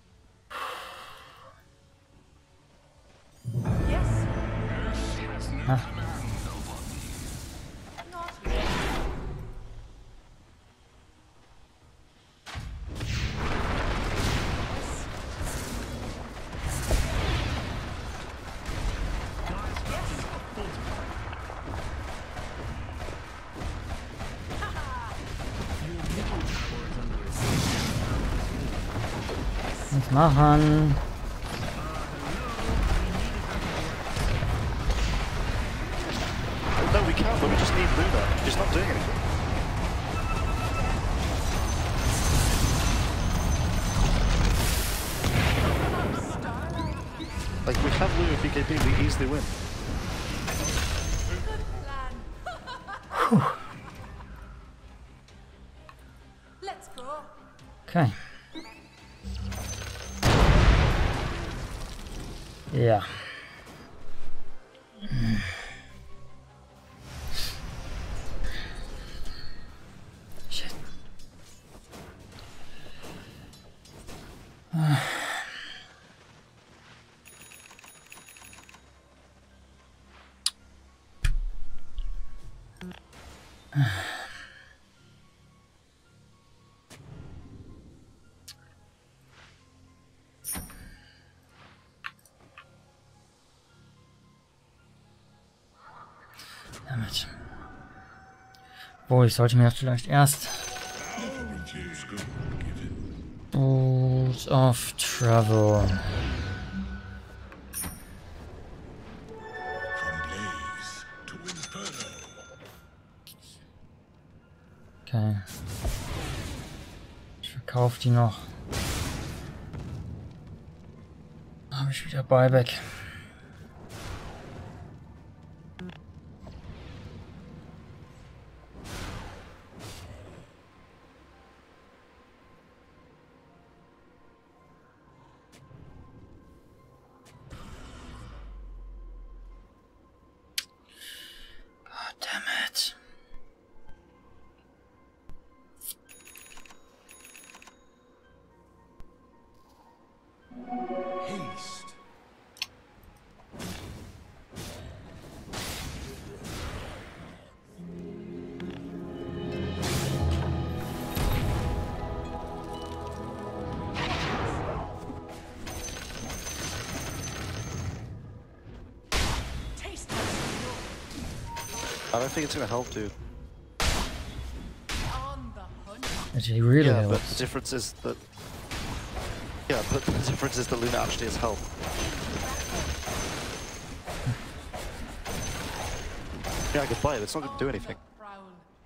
Speaker 4: Yes.
Speaker 1: Ah.
Speaker 4: Not really.
Speaker 1: Was machen?
Speaker 6: No, we can, but we just need Luna. She's not doing anything. Like, we have Luna B K B, we easily win.
Speaker 4: Good plan. Let's go.
Speaker 1: Okay. Ja. Shit. Damit. Oh, ich sollte mir vielleicht erst Rules of Travel. Okay. Ich verkaufe die noch. Habe ich wieder Buyback. God damn it.
Speaker 6: I don't think it's gonna help, dude.
Speaker 4: On the hunt.
Speaker 1: It really
Speaker 6: Yeah, but the
Speaker 1: helps.
Speaker 6: difference is that. Yeah, but the difference is that Luna actually has help. Yeah, I could buy it. It's not gonna do anything.
Speaker 4: Prowl.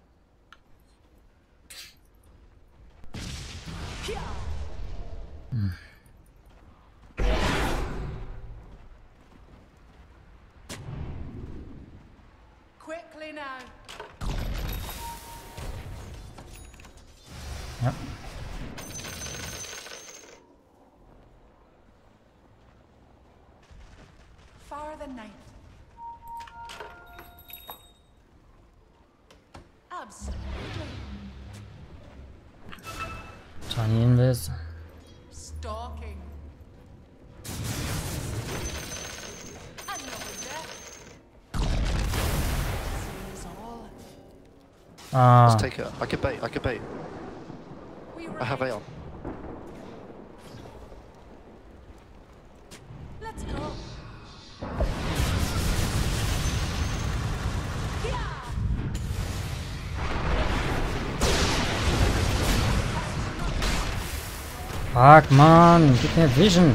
Speaker 4: Quickly now.
Speaker 1: Yep.
Speaker 4: Far the night. Absolutely.
Speaker 1: Tiny invis.
Speaker 4: Stalking. Another death. Sees all.
Speaker 1: Ah,
Speaker 6: Let's take it. I could bait. I could bait.
Speaker 4: We
Speaker 6: I have
Speaker 4: ride.
Speaker 6: Aeon.
Speaker 4: Let's go.
Speaker 1: fuck, man, gib mir Vision.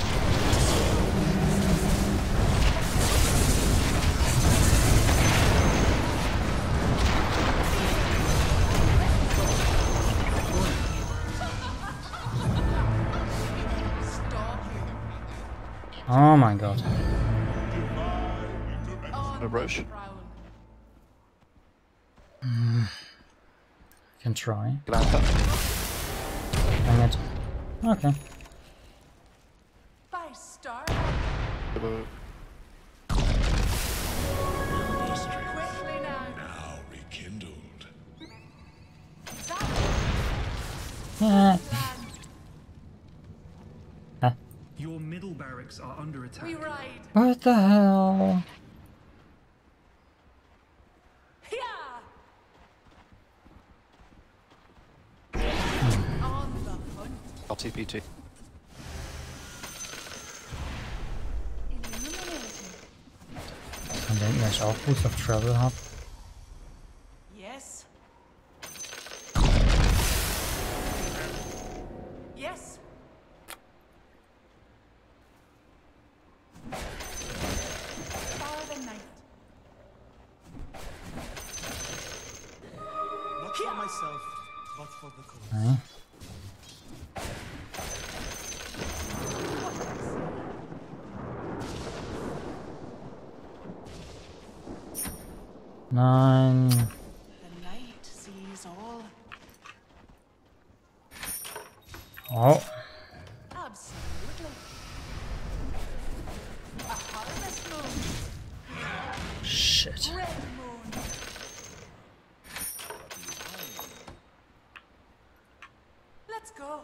Speaker 4: Stalking.
Speaker 1: Oh mein Gott.
Speaker 4: On
Speaker 6: A Roche.
Speaker 4: the prowl.
Speaker 1: Can try.
Speaker 6: Glanta.
Speaker 1: Dang it. Okay.
Speaker 4: By star.
Speaker 6: Uh,
Speaker 4: Quickly now.
Speaker 5: Now rekindled.
Speaker 4: Zap.
Speaker 1: Eh.
Speaker 4: Land.
Speaker 3: Your middle barracks are under attack.
Speaker 4: We ride.
Speaker 1: What the hell?
Speaker 4: Yeah. On the hunt.
Speaker 6: I'll T P T.
Speaker 4: Illuminating.
Speaker 1: Kann denken, dass ich auch Boost of Travel habe.
Speaker 4: Yes. Yes. For the night.
Speaker 7: Not for myself, but for the cause.
Speaker 1: Nee. Nein.
Speaker 4: The night sees all.
Speaker 1: Oh.
Speaker 4: Absolutely. A harvest moon.
Speaker 1: Shit.
Speaker 4: Red moon. Let's go.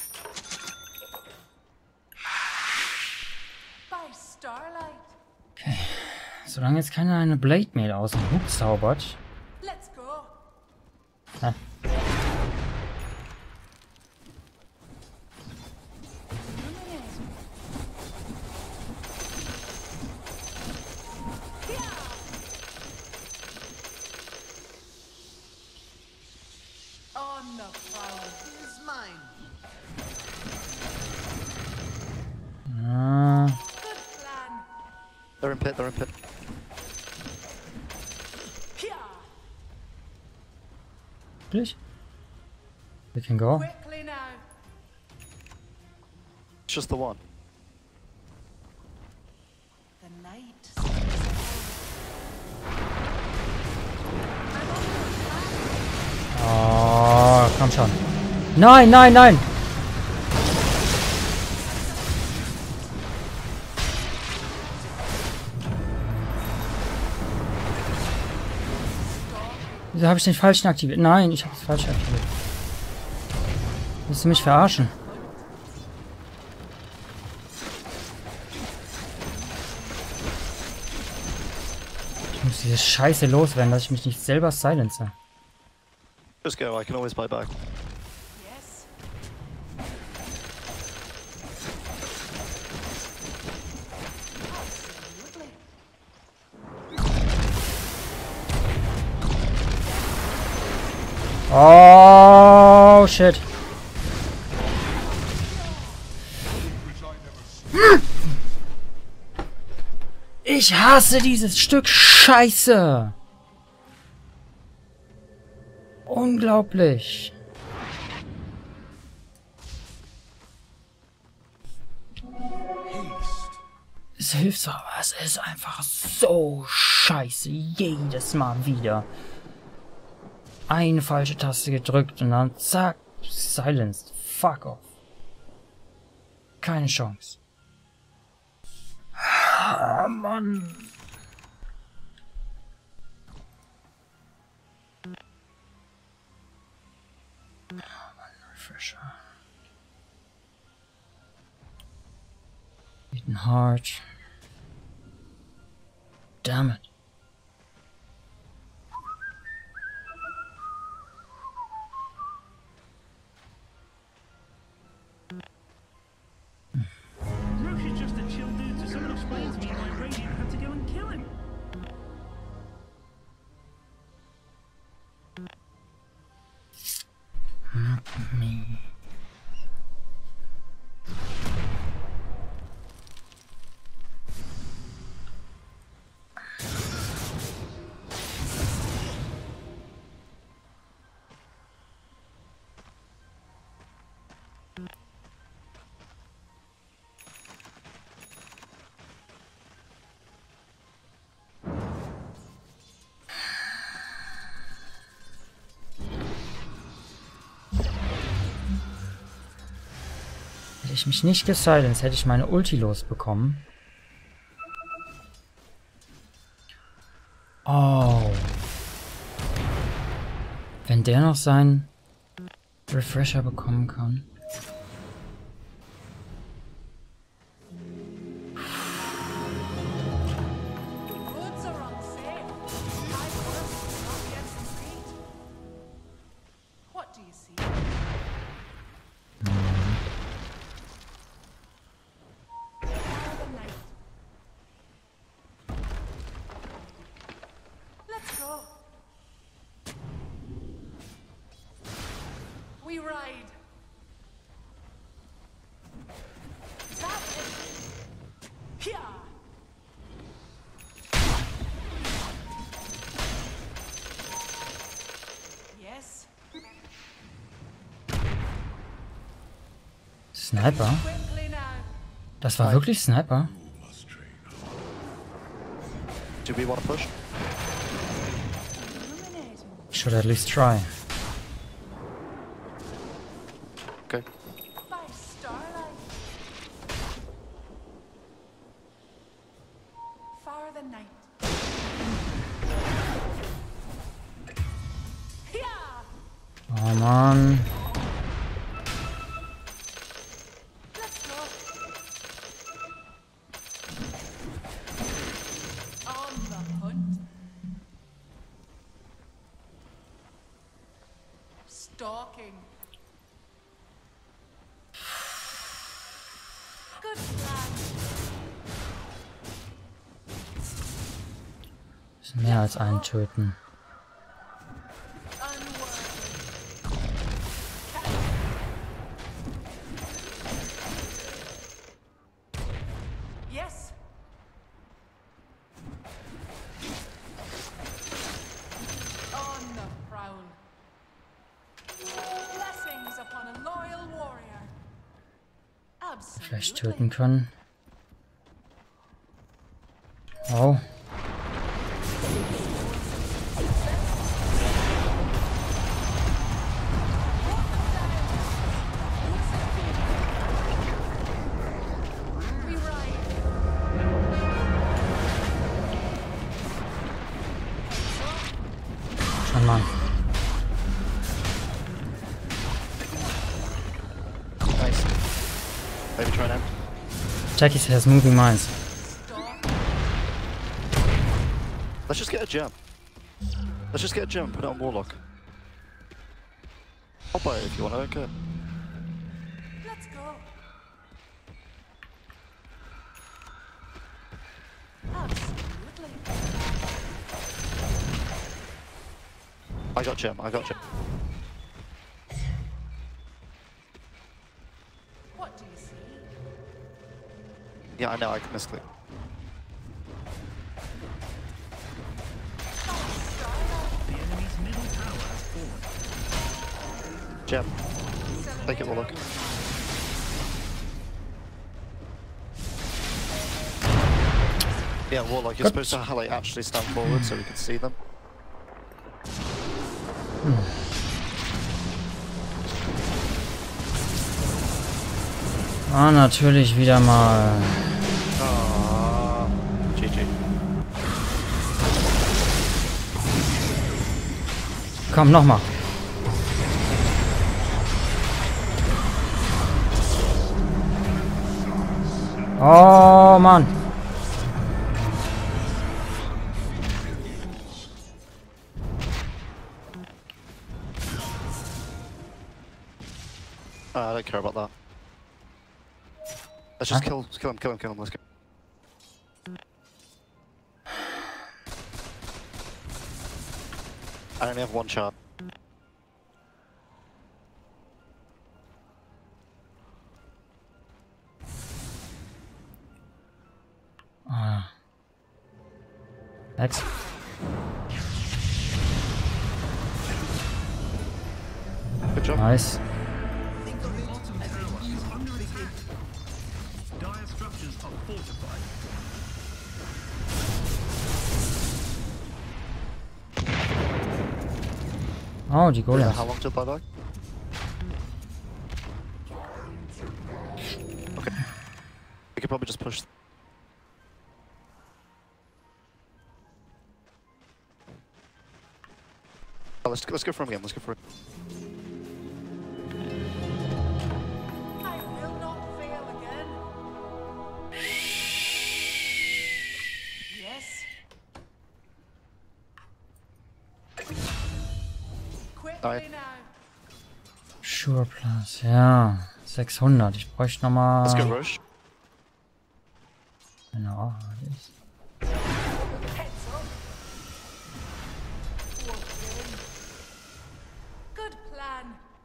Speaker 4: By starlight.
Speaker 1: Solange jetzt keiner eine Blade Mail aus dem Hut zaubert.
Speaker 4: Let's go.
Speaker 1: Hä?
Speaker 4: Illuminating. Yeah. On the prowl.
Speaker 7: Is mine.
Speaker 1: Ah,
Speaker 4: Good plan.
Speaker 6: They're in pit. They're in pit.
Speaker 4: Yeah.
Speaker 1: wirklich? We can go.
Speaker 4: Quickly now.
Speaker 6: It's just the one.
Speaker 4: The night sees
Speaker 1: Oh, komm schon. Nein, nein, nein! Wieso habe ich den falschen aktiviert? Nein, ich habe es falsch aktiviert. Willst du mich verarschen? Ich muss diese Scheiße loswerden, dass ich mich nicht selber silenze.
Speaker 6: Just go. I can always buy back.
Speaker 4: yes. Absolutely.
Speaker 1: Oh, shit. Ich hasse dieses Stück Scheiße. Unglaublich. Es hilft so, aber es ist einfach so scheiße. Jedes Mal wieder. Eine falsche Taste gedrückt und dann zack, silenced. Fuck off. Keine Chance. Ah, Mann. Refresher. Beaten Heart. Damn it.
Speaker 3: Roche is just a chill dude, so someone explained to me why Radiant had to go and kill him.
Speaker 1: Me. Hätte ich mich nicht gesilenced, hätte ich meine Ulti losbekommen. Oh. Wenn der noch seinen Refresher bekommen kann.
Speaker 4: Goods are on sale. My purse is not yet complete. What do you see? Let's go. We ride. That is. Here. Yes.
Speaker 1: Sniper?
Speaker 4: Quickly now.
Speaker 1: Das war wirklich Sniper?
Speaker 6: Do we want to push?
Speaker 4: Illuminating.
Speaker 1: Should at least try.
Speaker 6: Okay.
Speaker 4: By starlight. Far the night. Here.
Speaker 1: Oh Mann.
Speaker 4: Let's go. On the hunt. Stalking. Good plan.
Speaker 1: Ist mehr als einen töten.
Speaker 4: Unworthy. Yes. On the prowl. Blessings upon a loyal warrior. Absolutely.
Speaker 1: Vielleicht töten können. Oh.
Speaker 4: We ride.
Speaker 1: Schon Mann.
Speaker 6: Nice. Maybe try now.
Speaker 1: Jackie has moving minds.
Speaker 4: Stalk.
Speaker 6: Let's just get a gem. Let's just get a gem, put it on Warlock. I'll buy it if you want, I don't care.
Speaker 4: Let's go. Absolutely.
Speaker 6: I got gem, I got gem. Yeah, I know, I misclicked.
Speaker 3: The enemy's middle tower has fallen.
Speaker 6: Gem. Take it, Warlock. Yeah, Warlock, you're supposed to like, actually stand forward so we can see them.
Speaker 1: Ah, natürlich wieder mal.
Speaker 6: Ah, G G.
Speaker 1: Komm, nochmal. Oh, Mann.
Speaker 6: Uh, I don't care about that. Let's just
Speaker 1: Huh?
Speaker 6: kill, kill him, kill him, kill him, let's go. I only have one shot.
Speaker 1: Ah. Next.
Speaker 6: Good job.
Speaker 1: Nice.
Speaker 3: Dire structures are fortified.
Speaker 1: Oh, die
Speaker 6: Yeah,
Speaker 1: Golems.
Speaker 6: how long till I die? Okay. We could probably just push. Oh, let's, let's go for him again, let's go for him.
Speaker 4: I will not fail again. Yes. Quickly
Speaker 6: Alright.
Speaker 4: now.
Speaker 1: Sure Plus, ja. sechshundert. Ich bräuchte nochmal.
Speaker 6: Let's go rush.
Speaker 1: Genau.
Speaker 4: Heads up. Walk in. Good plan.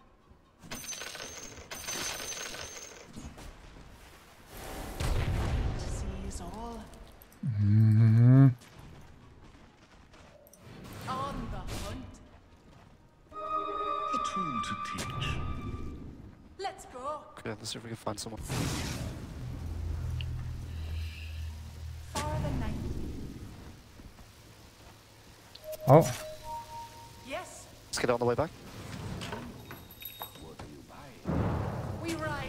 Speaker 4: Sees all.
Speaker 1: Mhm.
Speaker 4: On the hunt.
Speaker 5: A tool to teach.
Speaker 4: Let's go.
Speaker 6: Okay, let's see if we can find someone.
Speaker 4: For the night.
Speaker 1: Oh.
Speaker 4: Yes,
Speaker 6: Let's get it on the way back.
Speaker 4: we ride.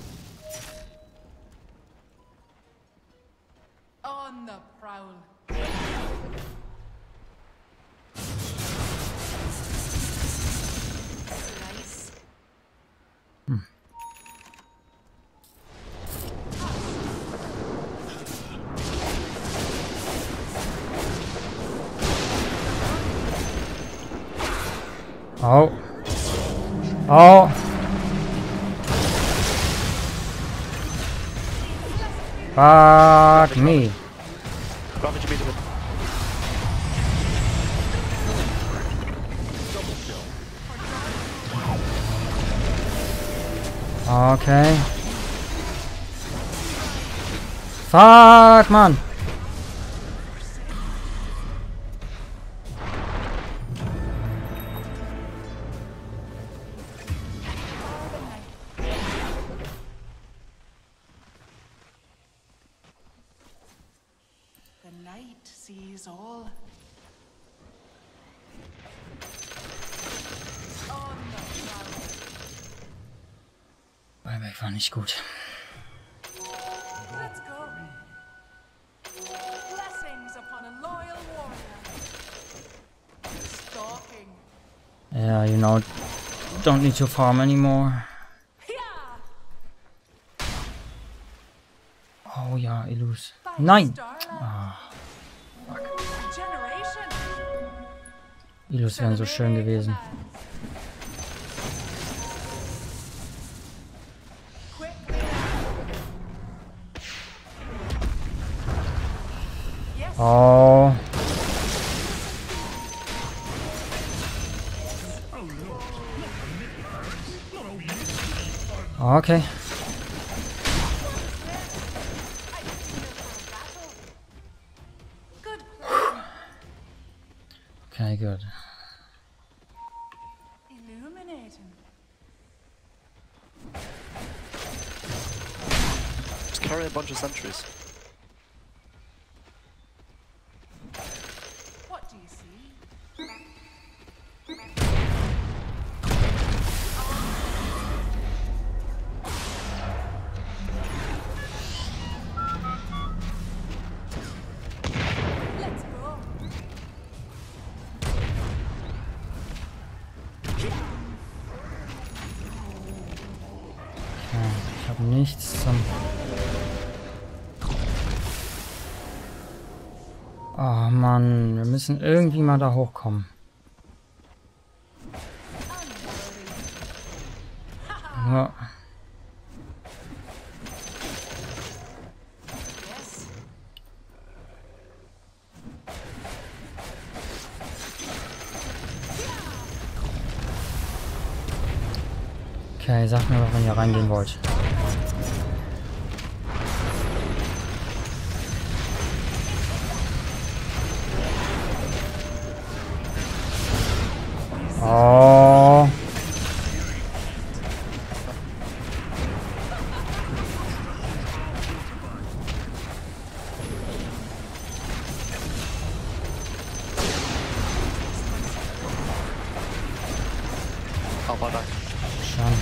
Speaker 4: On the prowl. Slice.
Speaker 1: Oh. Oh. Fuck me.
Speaker 6: Ravage immediately.
Speaker 1: Okay. Fuck, man.
Speaker 4: The night sees all. On the prowl.
Speaker 1: Buyback war nicht gut.
Speaker 4: Let's go. Blessings upon a loyal warrior. Stalking.
Speaker 1: Yeah, you know, don't need to farm anymore.
Speaker 4: Yeah.
Speaker 1: Oh ja, Illus.
Speaker 4: By
Speaker 1: Nein!
Speaker 4: starlight. Generation.
Speaker 1: Illus wären so schön gewesen.
Speaker 4: Quickly. Yes.
Speaker 1: Oh. Okay. Okay, good.
Speaker 4: Illuminating.
Speaker 6: Just carry a bunch of sentries.
Speaker 4: What do you see? Let's go.
Speaker 1: Okay, ich habe nichts zum... Oh Mann, wir müssen irgendwie mal da hochkommen. Ja.
Speaker 4: Yes.
Speaker 1: Okay, sag mir, wenn ihr reingehen wollt. Oh.
Speaker 6: Aber danke.
Speaker 1: Schon.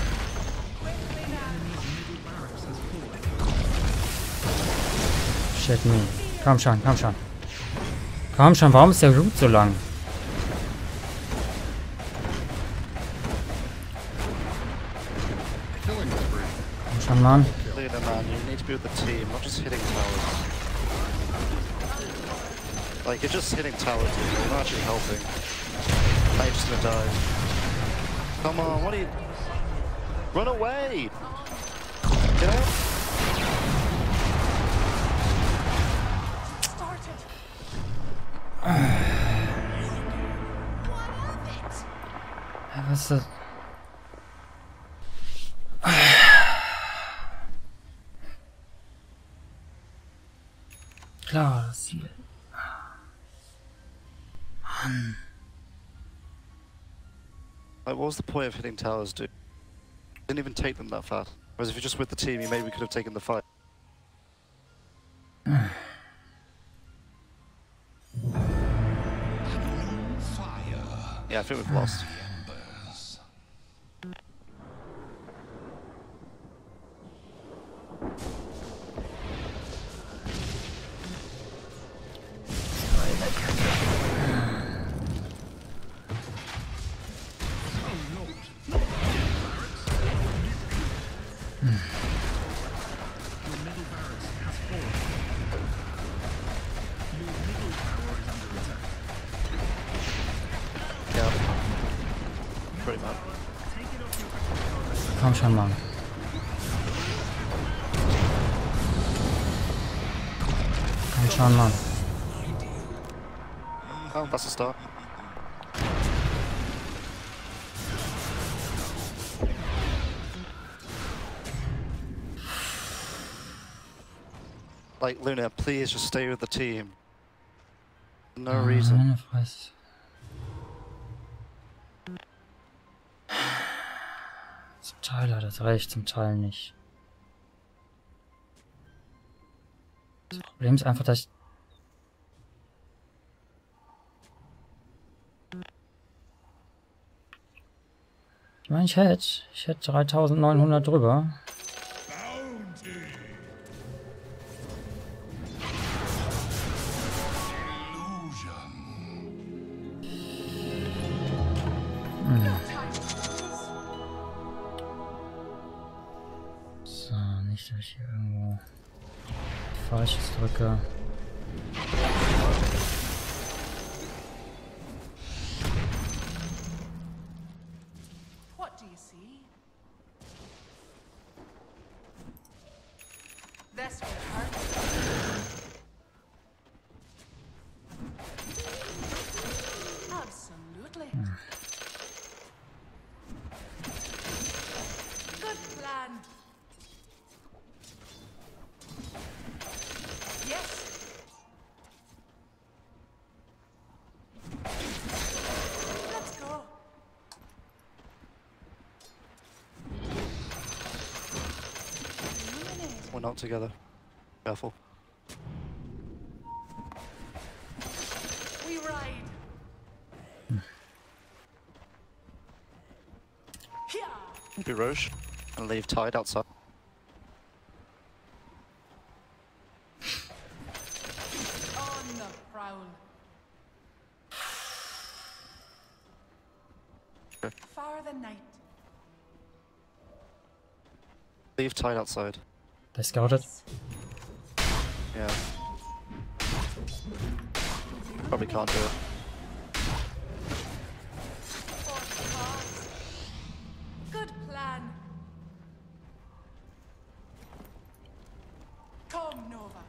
Speaker 1: Shit me. Komm schon, komm schon. Komm schon, warum ist der Route so lang? Komm schon, Mann.
Speaker 6: Luna, man, you need to be with the team, not just hitting towers. Like, you're just hitting towers, dude. You're not actually helping. Now you're just gonna die. Come on, what are you... Run away! Get out!
Speaker 4: Started.
Speaker 1: Was ist das? Klar, das Ziel. Mann.
Speaker 6: Like, what was the point of hitting towers, dude? Didn't even take them that fast. Whereas if you're just with the team, you maybe could have taken the fight. Yeah, I think we've lost. Yeah. Pretty much.
Speaker 1: Komm schon, Mann. Komm schon, Mann.
Speaker 6: Oh, that's a start. Like, Luna, please just stay with the team. No reason.
Speaker 1: Meine Fresse. Zum Teil hat er recht, zum Teil nicht. Das Problem ist einfach, dass ich... Ich meine, ich hätte... Ich hätte dreitausendneunhundert drüber. So, nicht, dass ich hier irgendwo Falsches drücke.
Speaker 4: What do you see? This will hurt. Absolutely. Good plan. Yes.
Speaker 6: We're not together. Careful.
Speaker 4: We ride. Here.
Speaker 6: Maybe Roche and leave Tide outside.
Speaker 4: On the prowl.
Speaker 6: Okay.
Speaker 4: Far the night.
Speaker 6: Leave Tide outside.
Speaker 1: They scouted.
Speaker 6: Yeah. Probably can't do it.
Speaker 4: For the cause. Good plan. Come, Nova.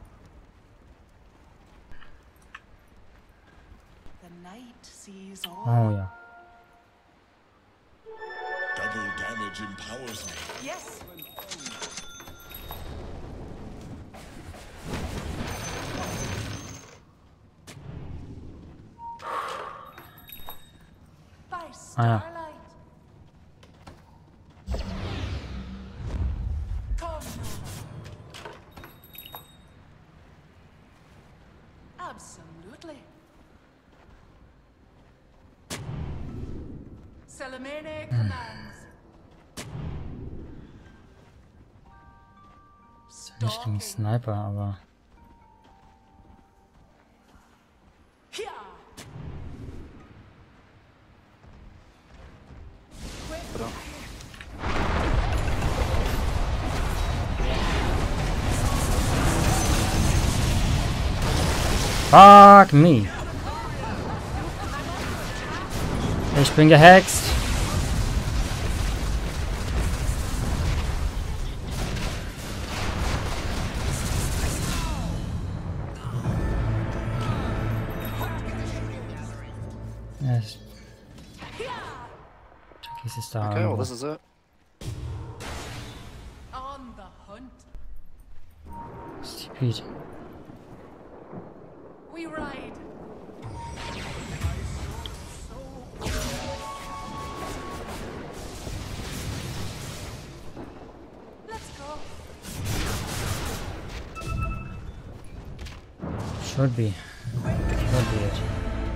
Speaker 4: The night sees all.
Speaker 1: Oh ja.
Speaker 5: Double damage empowers me.
Speaker 4: Yes. By
Speaker 1: Ah, ja.
Speaker 4: starlight. Come, Nova. Absolutely. Salamene commands.
Speaker 1: Nicht gegen Sniper, aber.
Speaker 4: Here.
Speaker 6: Oder?
Speaker 1: Fuck me. Ich bin gehext. Yes. Jackie ist da.
Speaker 6: Okay, well this is it.
Speaker 4: On the hunt.
Speaker 1: Stupid.
Speaker 4: We ride. Let's go.
Speaker 1: Should be. Should be it.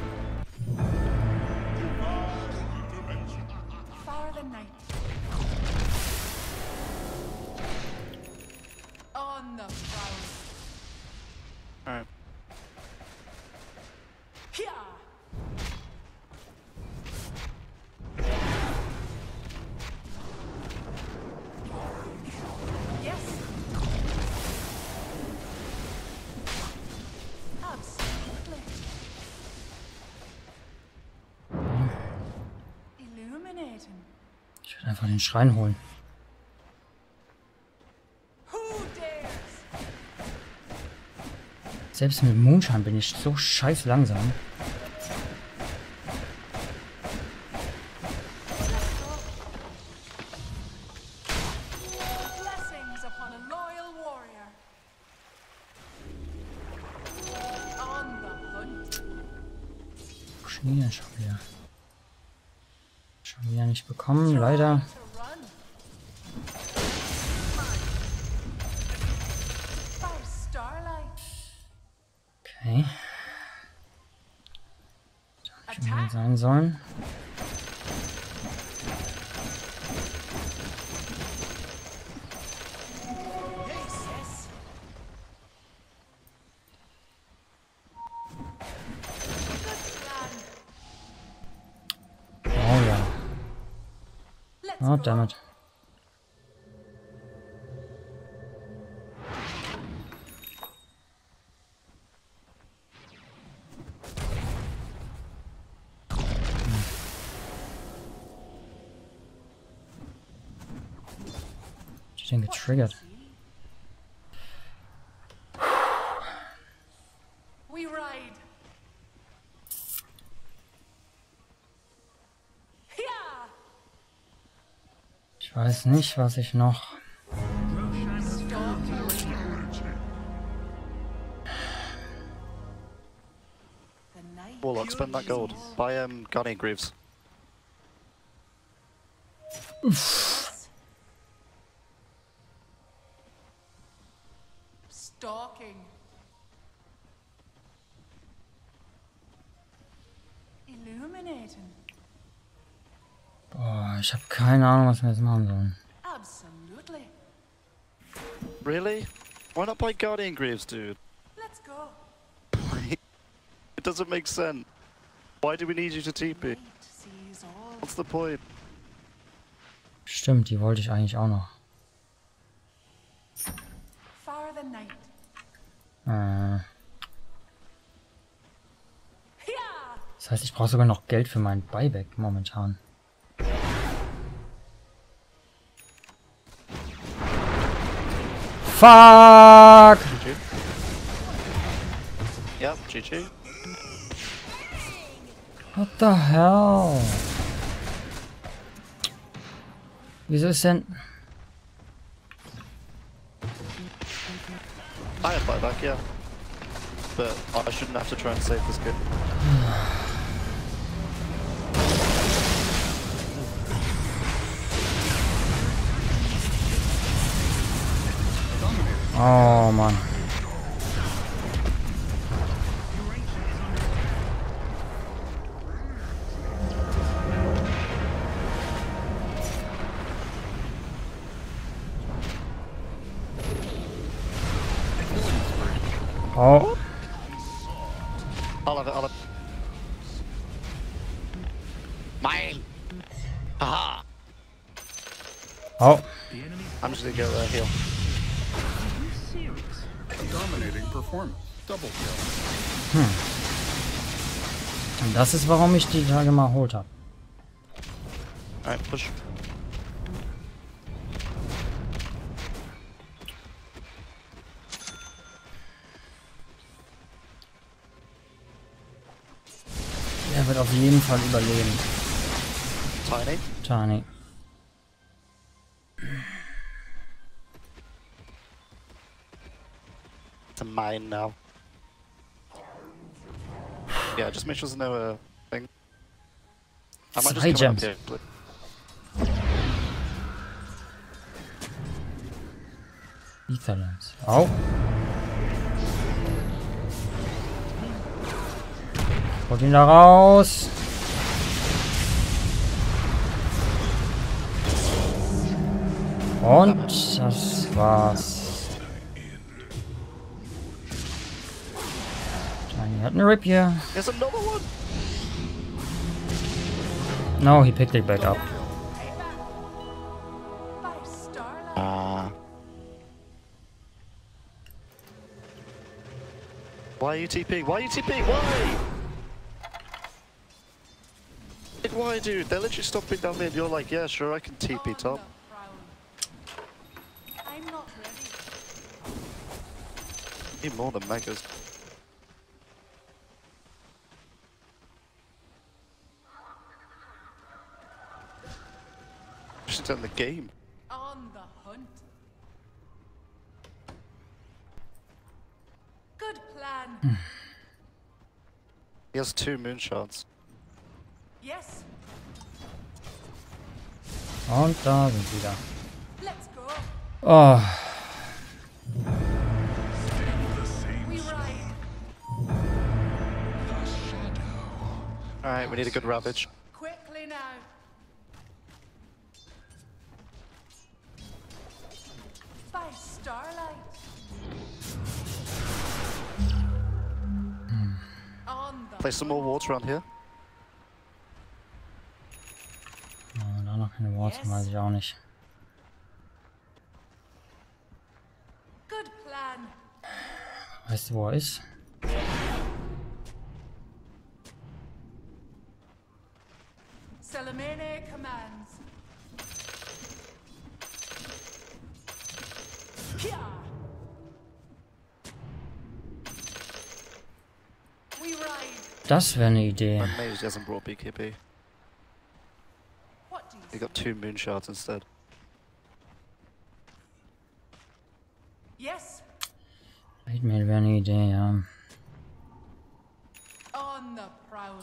Speaker 4: Far the night. On the prowl.
Speaker 6: Alright.
Speaker 4: Here. Yes. Absolutely. Illuminating.
Speaker 1: Ich würde einfach den Schrein holen.
Speaker 4: Who dares?
Speaker 1: Selbst mit Moonshine bin ich so scheiß langsam.
Speaker 4: Blessings upon a loyal warrior. On the hunt.
Speaker 1: Schon wieder, schon wieder. Schon wieder nicht bekommen, leider.
Speaker 4: To run. By starlight.
Speaker 1: Okay. Da hätte ich mal sein sollen.
Speaker 4: Yes. Good plan.
Speaker 1: Oh ja.
Speaker 4: Let's
Speaker 1: Oh,
Speaker 4: go.
Speaker 1: dammit. Ich den getriggert.
Speaker 4: We ride. Here.
Speaker 1: Ich weiß nicht, was ich noch.
Speaker 4: The night.
Speaker 6: Warlock, spend that gold. Buy um Guardian Greaves.
Speaker 4: Stalking. Illuminating.
Speaker 1: Boah, ich habe keine Ahnung, was wir jetzt machen sollen.
Speaker 4: Absolutely.
Speaker 6: Really? Why not buy Guardian Greaves, dude?
Speaker 4: Let's go.
Speaker 6: It doesn't make sense. Why do we need you to T P?
Speaker 4: Light sees all.
Speaker 6: What's the point?
Speaker 1: Stimmt, die wollte ich eigentlich auch noch.
Speaker 4: Far the night.
Speaker 1: Äh,
Speaker 4: Yeah.
Speaker 1: das heißt, ich brauche sogar noch Geld für mein Buyback momentan. Fuck!
Speaker 6: G G. Yep, G G.
Speaker 1: What the hell? Wieso ist denn...
Speaker 6: I have buyback, yeah. But I shouldn't have to try and save this game.
Speaker 1: Oh Mann. Oh.
Speaker 6: I'll have it, I'll have it. Mine! Haha!
Speaker 1: Oh.
Speaker 6: I'm just gonna go uh, heal.
Speaker 5: Dominating performance. Double kill.
Speaker 1: Und das ist, warum ich die Tage mal erholt habe.
Speaker 6: Alright, push.
Speaker 1: Er wird auf jeden Fall überleben.
Speaker 6: Tiny.
Speaker 1: Tiny.
Speaker 6: It's a mine now. Yeah, just make sure there's no uh, thing. I might
Speaker 1: Zwei
Speaker 6: just come up
Speaker 1: Gems.
Speaker 6: here. but-
Speaker 1: Etherlands. Au. Holt ihn da raus. Und das war's. Tiny hat eine Rapier.
Speaker 6: There's another one!
Speaker 1: No, he picked it back up.
Speaker 4: By starlight.
Speaker 6: Ah. Why are you TPing? Why are you TPing? Why? Like, why, dude? They're literally stopping down there and you're like, yeah, sure, I can T P
Speaker 4: On
Speaker 6: top.
Speaker 4: the prowl. I'm not ready.
Speaker 6: Need more than megas. Should turn the game.
Speaker 4: On the hunt. Good plan.
Speaker 6: He has two moonshots.
Speaker 4: Yes.
Speaker 1: Und da sind sie wieder.
Speaker 4: Let's go.
Speaker 1: Oh.
Speaker 4: We ride.
Speaker 6: Alright, we need a good ravage.
Speaker 4: Quickly now. By starlight. On the
Speaker 6: Play some more water around here.
Speaker 1: Oh, da noch keine Worte,
Speaker 4: Yes.
Speaker 1: weiß ich auch nicht.
Speaker 4: good plan.
Speaker 1: Weißt du, wo er ist?
Speaker 4: Salamene commands. Kia. We ride.
Speaker 1: Das wäre eine Idee.
Speaker 6: My mage hasn't brought B K B.
Speaker 4: What do you
Speaker 6: He got two moonshots instead.
Speaker 4: Yes,
Speaker 1: Raidmail wäre eine Idee, ja.
Speaker 4: on the prowl.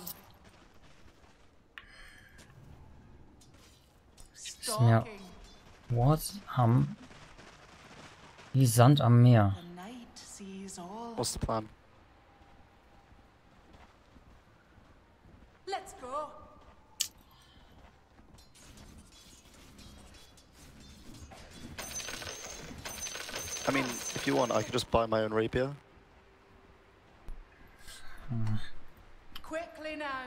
Speaker 1: mir-
Speaker 4: Stalking.
Speaker 1: What am... Wie Sand am Meer.
Speaker 4: The night sees
Speaker 7: sees all.
Speaker 6: What's the plan?
Speaker 4: Let's go.
Speaker 6: I mean, if you want, I could just buy my own rapier.
Speaker 4: Quickly now.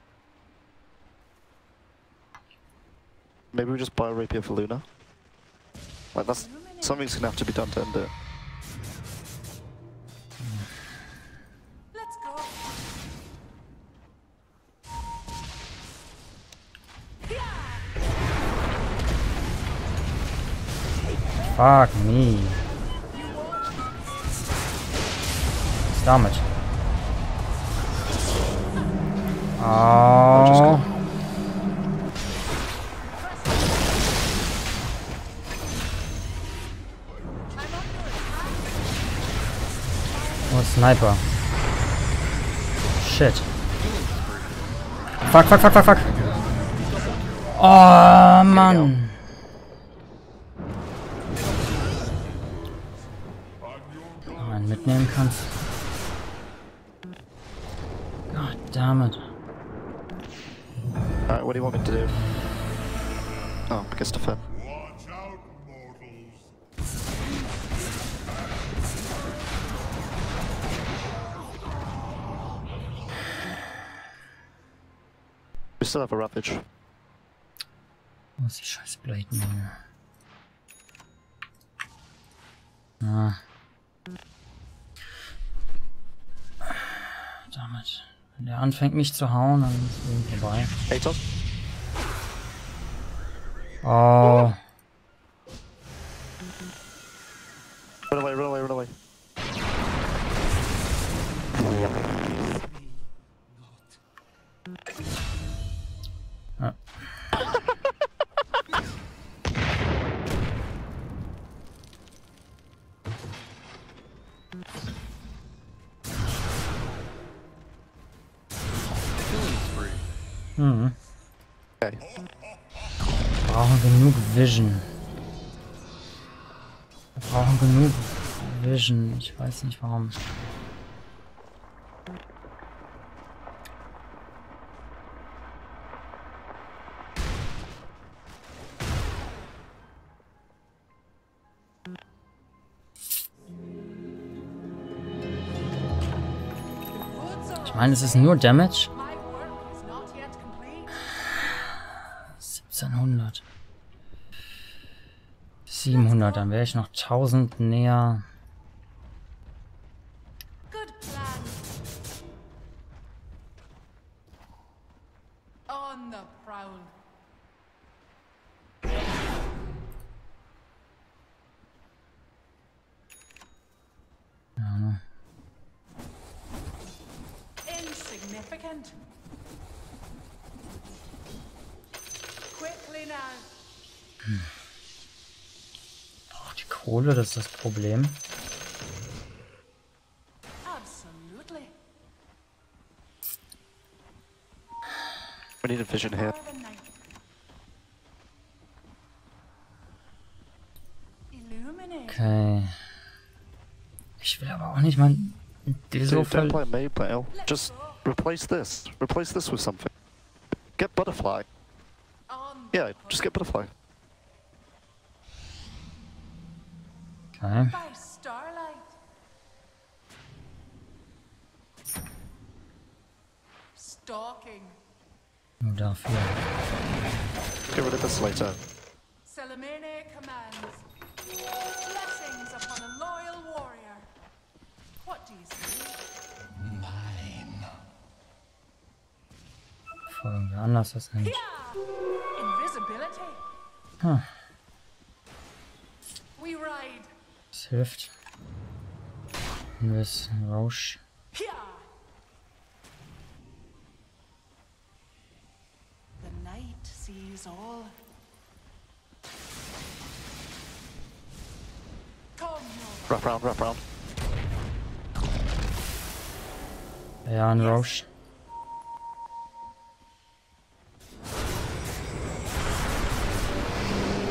Speaker 6: Maybe we just buy a rapier for Luna. Like that's something's gonna have to be done to end it.
Speaker 4: Let's go.
Speaker 1: Fuck me. Damage. Oh. Oh, Sniper. Shit. Fuck, fuck, fuck, fuck, fuck. Oh, Mann. Wenn man mitnehmen kannst. God damn it.
Speaker 6: Alright, what do you want me to do? Oh, I guess defend.
Speaker 5: Watch out, mortals.
Speaker 6: We still have a Ravage.
Speaker 1: Wo ist die scheiß Blade nehmen? Ah. Damit. Wenn der anfängt mich zu hauen, dann ist es irgendwie vorbei.
Speaker 6: Atos?
Speaker 1: Oh.
Speaker 6: Run away, run away, run away.
Speaker 1: Ah. Mhm.
Speaker 6: Okay.
Speaker 1: Wir brauchen genug Vision. Wir brauchen genug Vision. Ich weiß nicht warum. Ich meine, es ist nur Damage.
Speaker 4: My work is not yet complete.
Speaker 1: siebzehnhundert. siebenhundert, dann wäre ich noch tausend näher.
Speaker 4: Good plan. On the prowl.
Speaker 1: Ja, ne?
Speaker 4: Insignificant. Quickly now.
Speaker 1: Auch die Kohle, das ist das Problem.
Speaker 4: Absolutely.
Speaker 6: We need a vision here.
Speaker 4: For the night. Illuminate.
Speaker 1: Okay. Ich will aber auch nicht mal Deso
Speaker 6: Dude, don't
Speaker 1: ver...
Speaker 6: play Maybell. Just replace this. Replace this with something. Get Butterfly.
Speaker 4: On
Speaker 6: Yeah, just get Butterfly.
Speaker 1: Okay.
Speaker 4: by starlight. Stalking.
Speaker 1: Nur dafür.
Speaker 6: Get rid of this later.
Speaker 4: Salamene commands. Blessings upon a loyal warrior. What do you see?
Speaker 1: Bevor irgendwer anders das nimmt.
Speaker 4: Invisibility.
Speaker 1: Hm.
Speaker 4: We ride.
Speaker 1: Das hilft. Invis Roche.
Speaker 4: Pia. The night sees all. Come, Nova.
Speaker 6: Wrap round, wrap round.
Speaker 1: Ja, ein Roche.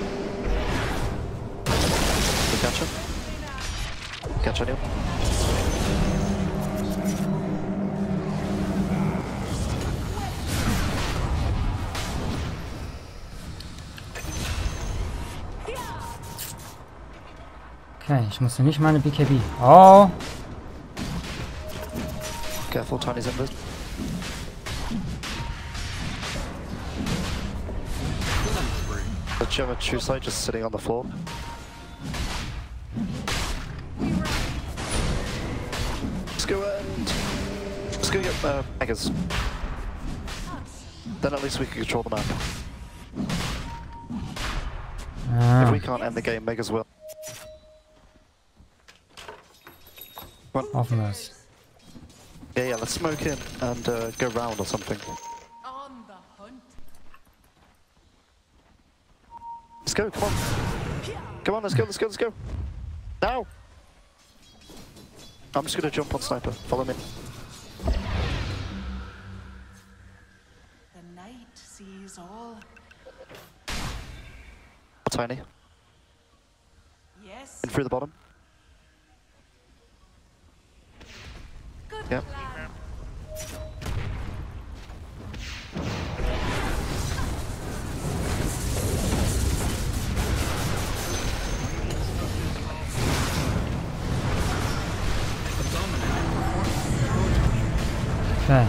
Speaker 6: We catch him. Catch anyone?
Speaker 1: Okay, ich musste nicht meine B K B. Oh!
Speaker 6: Careful, Tiny's invis. The German true side just sitting on the floor. Let's go and let's go get uh, Megas. Then at least we can control the map.
Speaker 1: Ah.
Speaker 6: If we can't end the game, Megas will.
Speaker 1: Hoffen wir es.
Speaker 6: Yeah, yeah, let's smoke in and uh, go round or something.
Speaker 4: On the hunt.
Speaker 6: Let's go, come on. Come on, let's go, let's go, let's go. Now! I'm just gonna jump on Sniper. Follow me.
Speaker 4: The night sees all.
Speaker 6: Tiny.
Speaker 4: Yes.
Speaker 6: In through the bottom.
Speaker 4: Good
Speaker 6: Yep.
Speaker 4: plan.
Speaker 1: Okay.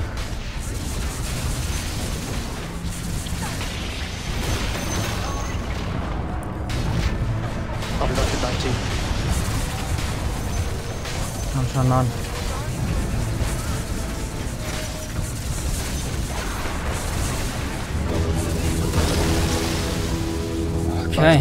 Speaker 6: I'll be back in ninety.
Speaker 1: Komm schon, Mann. Okay.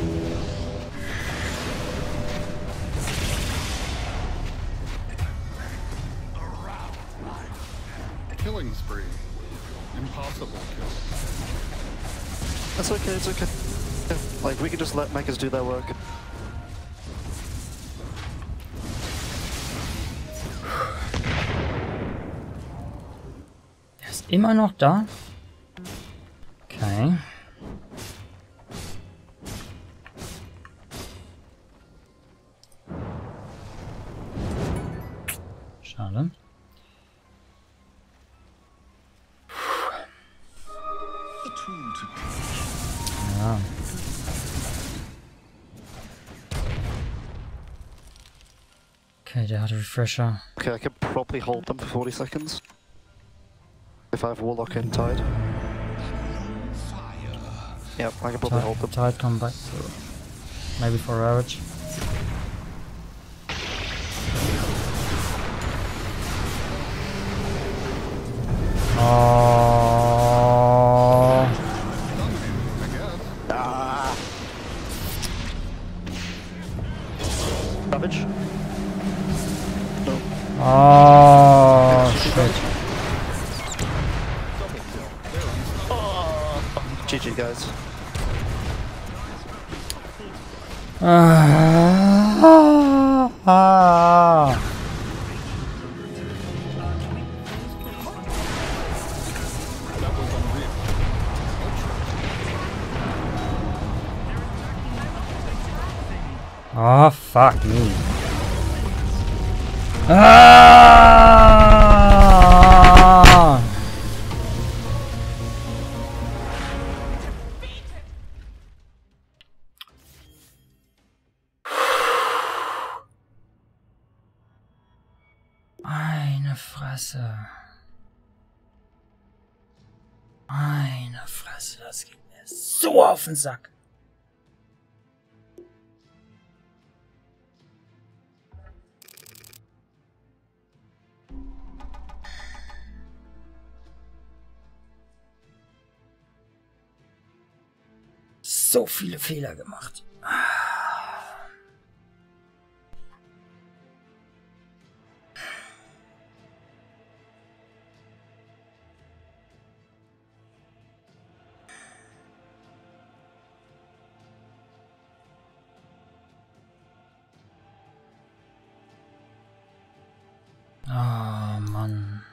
Speaker 5: Killing spree. Impossible kill.
Speaker 6: That's okay, it's okay. Like, we can just let Megas do their work.
Speaker 1: Er ist immer noch da. Okay. Schade. Ja. Okay, der hat Refresher.
Speaker 6: Okay, I can probably hold them for forty seconds. If I have Warlock in Tide. Yep, I can probably
Speaker 1: Tide,
Speaker 6: hold them.
Speaker 1: Tide come back. Maybe for Ravage. Oh.
Speaker 6: Ah. Savage? No.
Speaker 1: Oh, shit.
Speaker 6: G G, guys.
Speaker 1: Ah, ah. Oh, fuck me. Ah! Meine Fresse. Meine Fresse, das geht mir so auf den Sack. So viele Fehler gemacht. Oh Mann.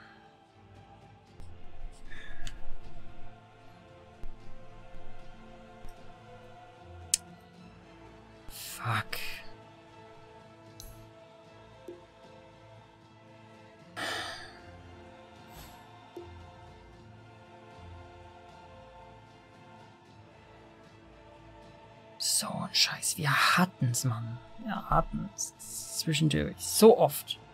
Speaker 1: Fuck. So ein Scheiß. Wir hatten's, Mann. eratmet. Zwischendurch. So oft.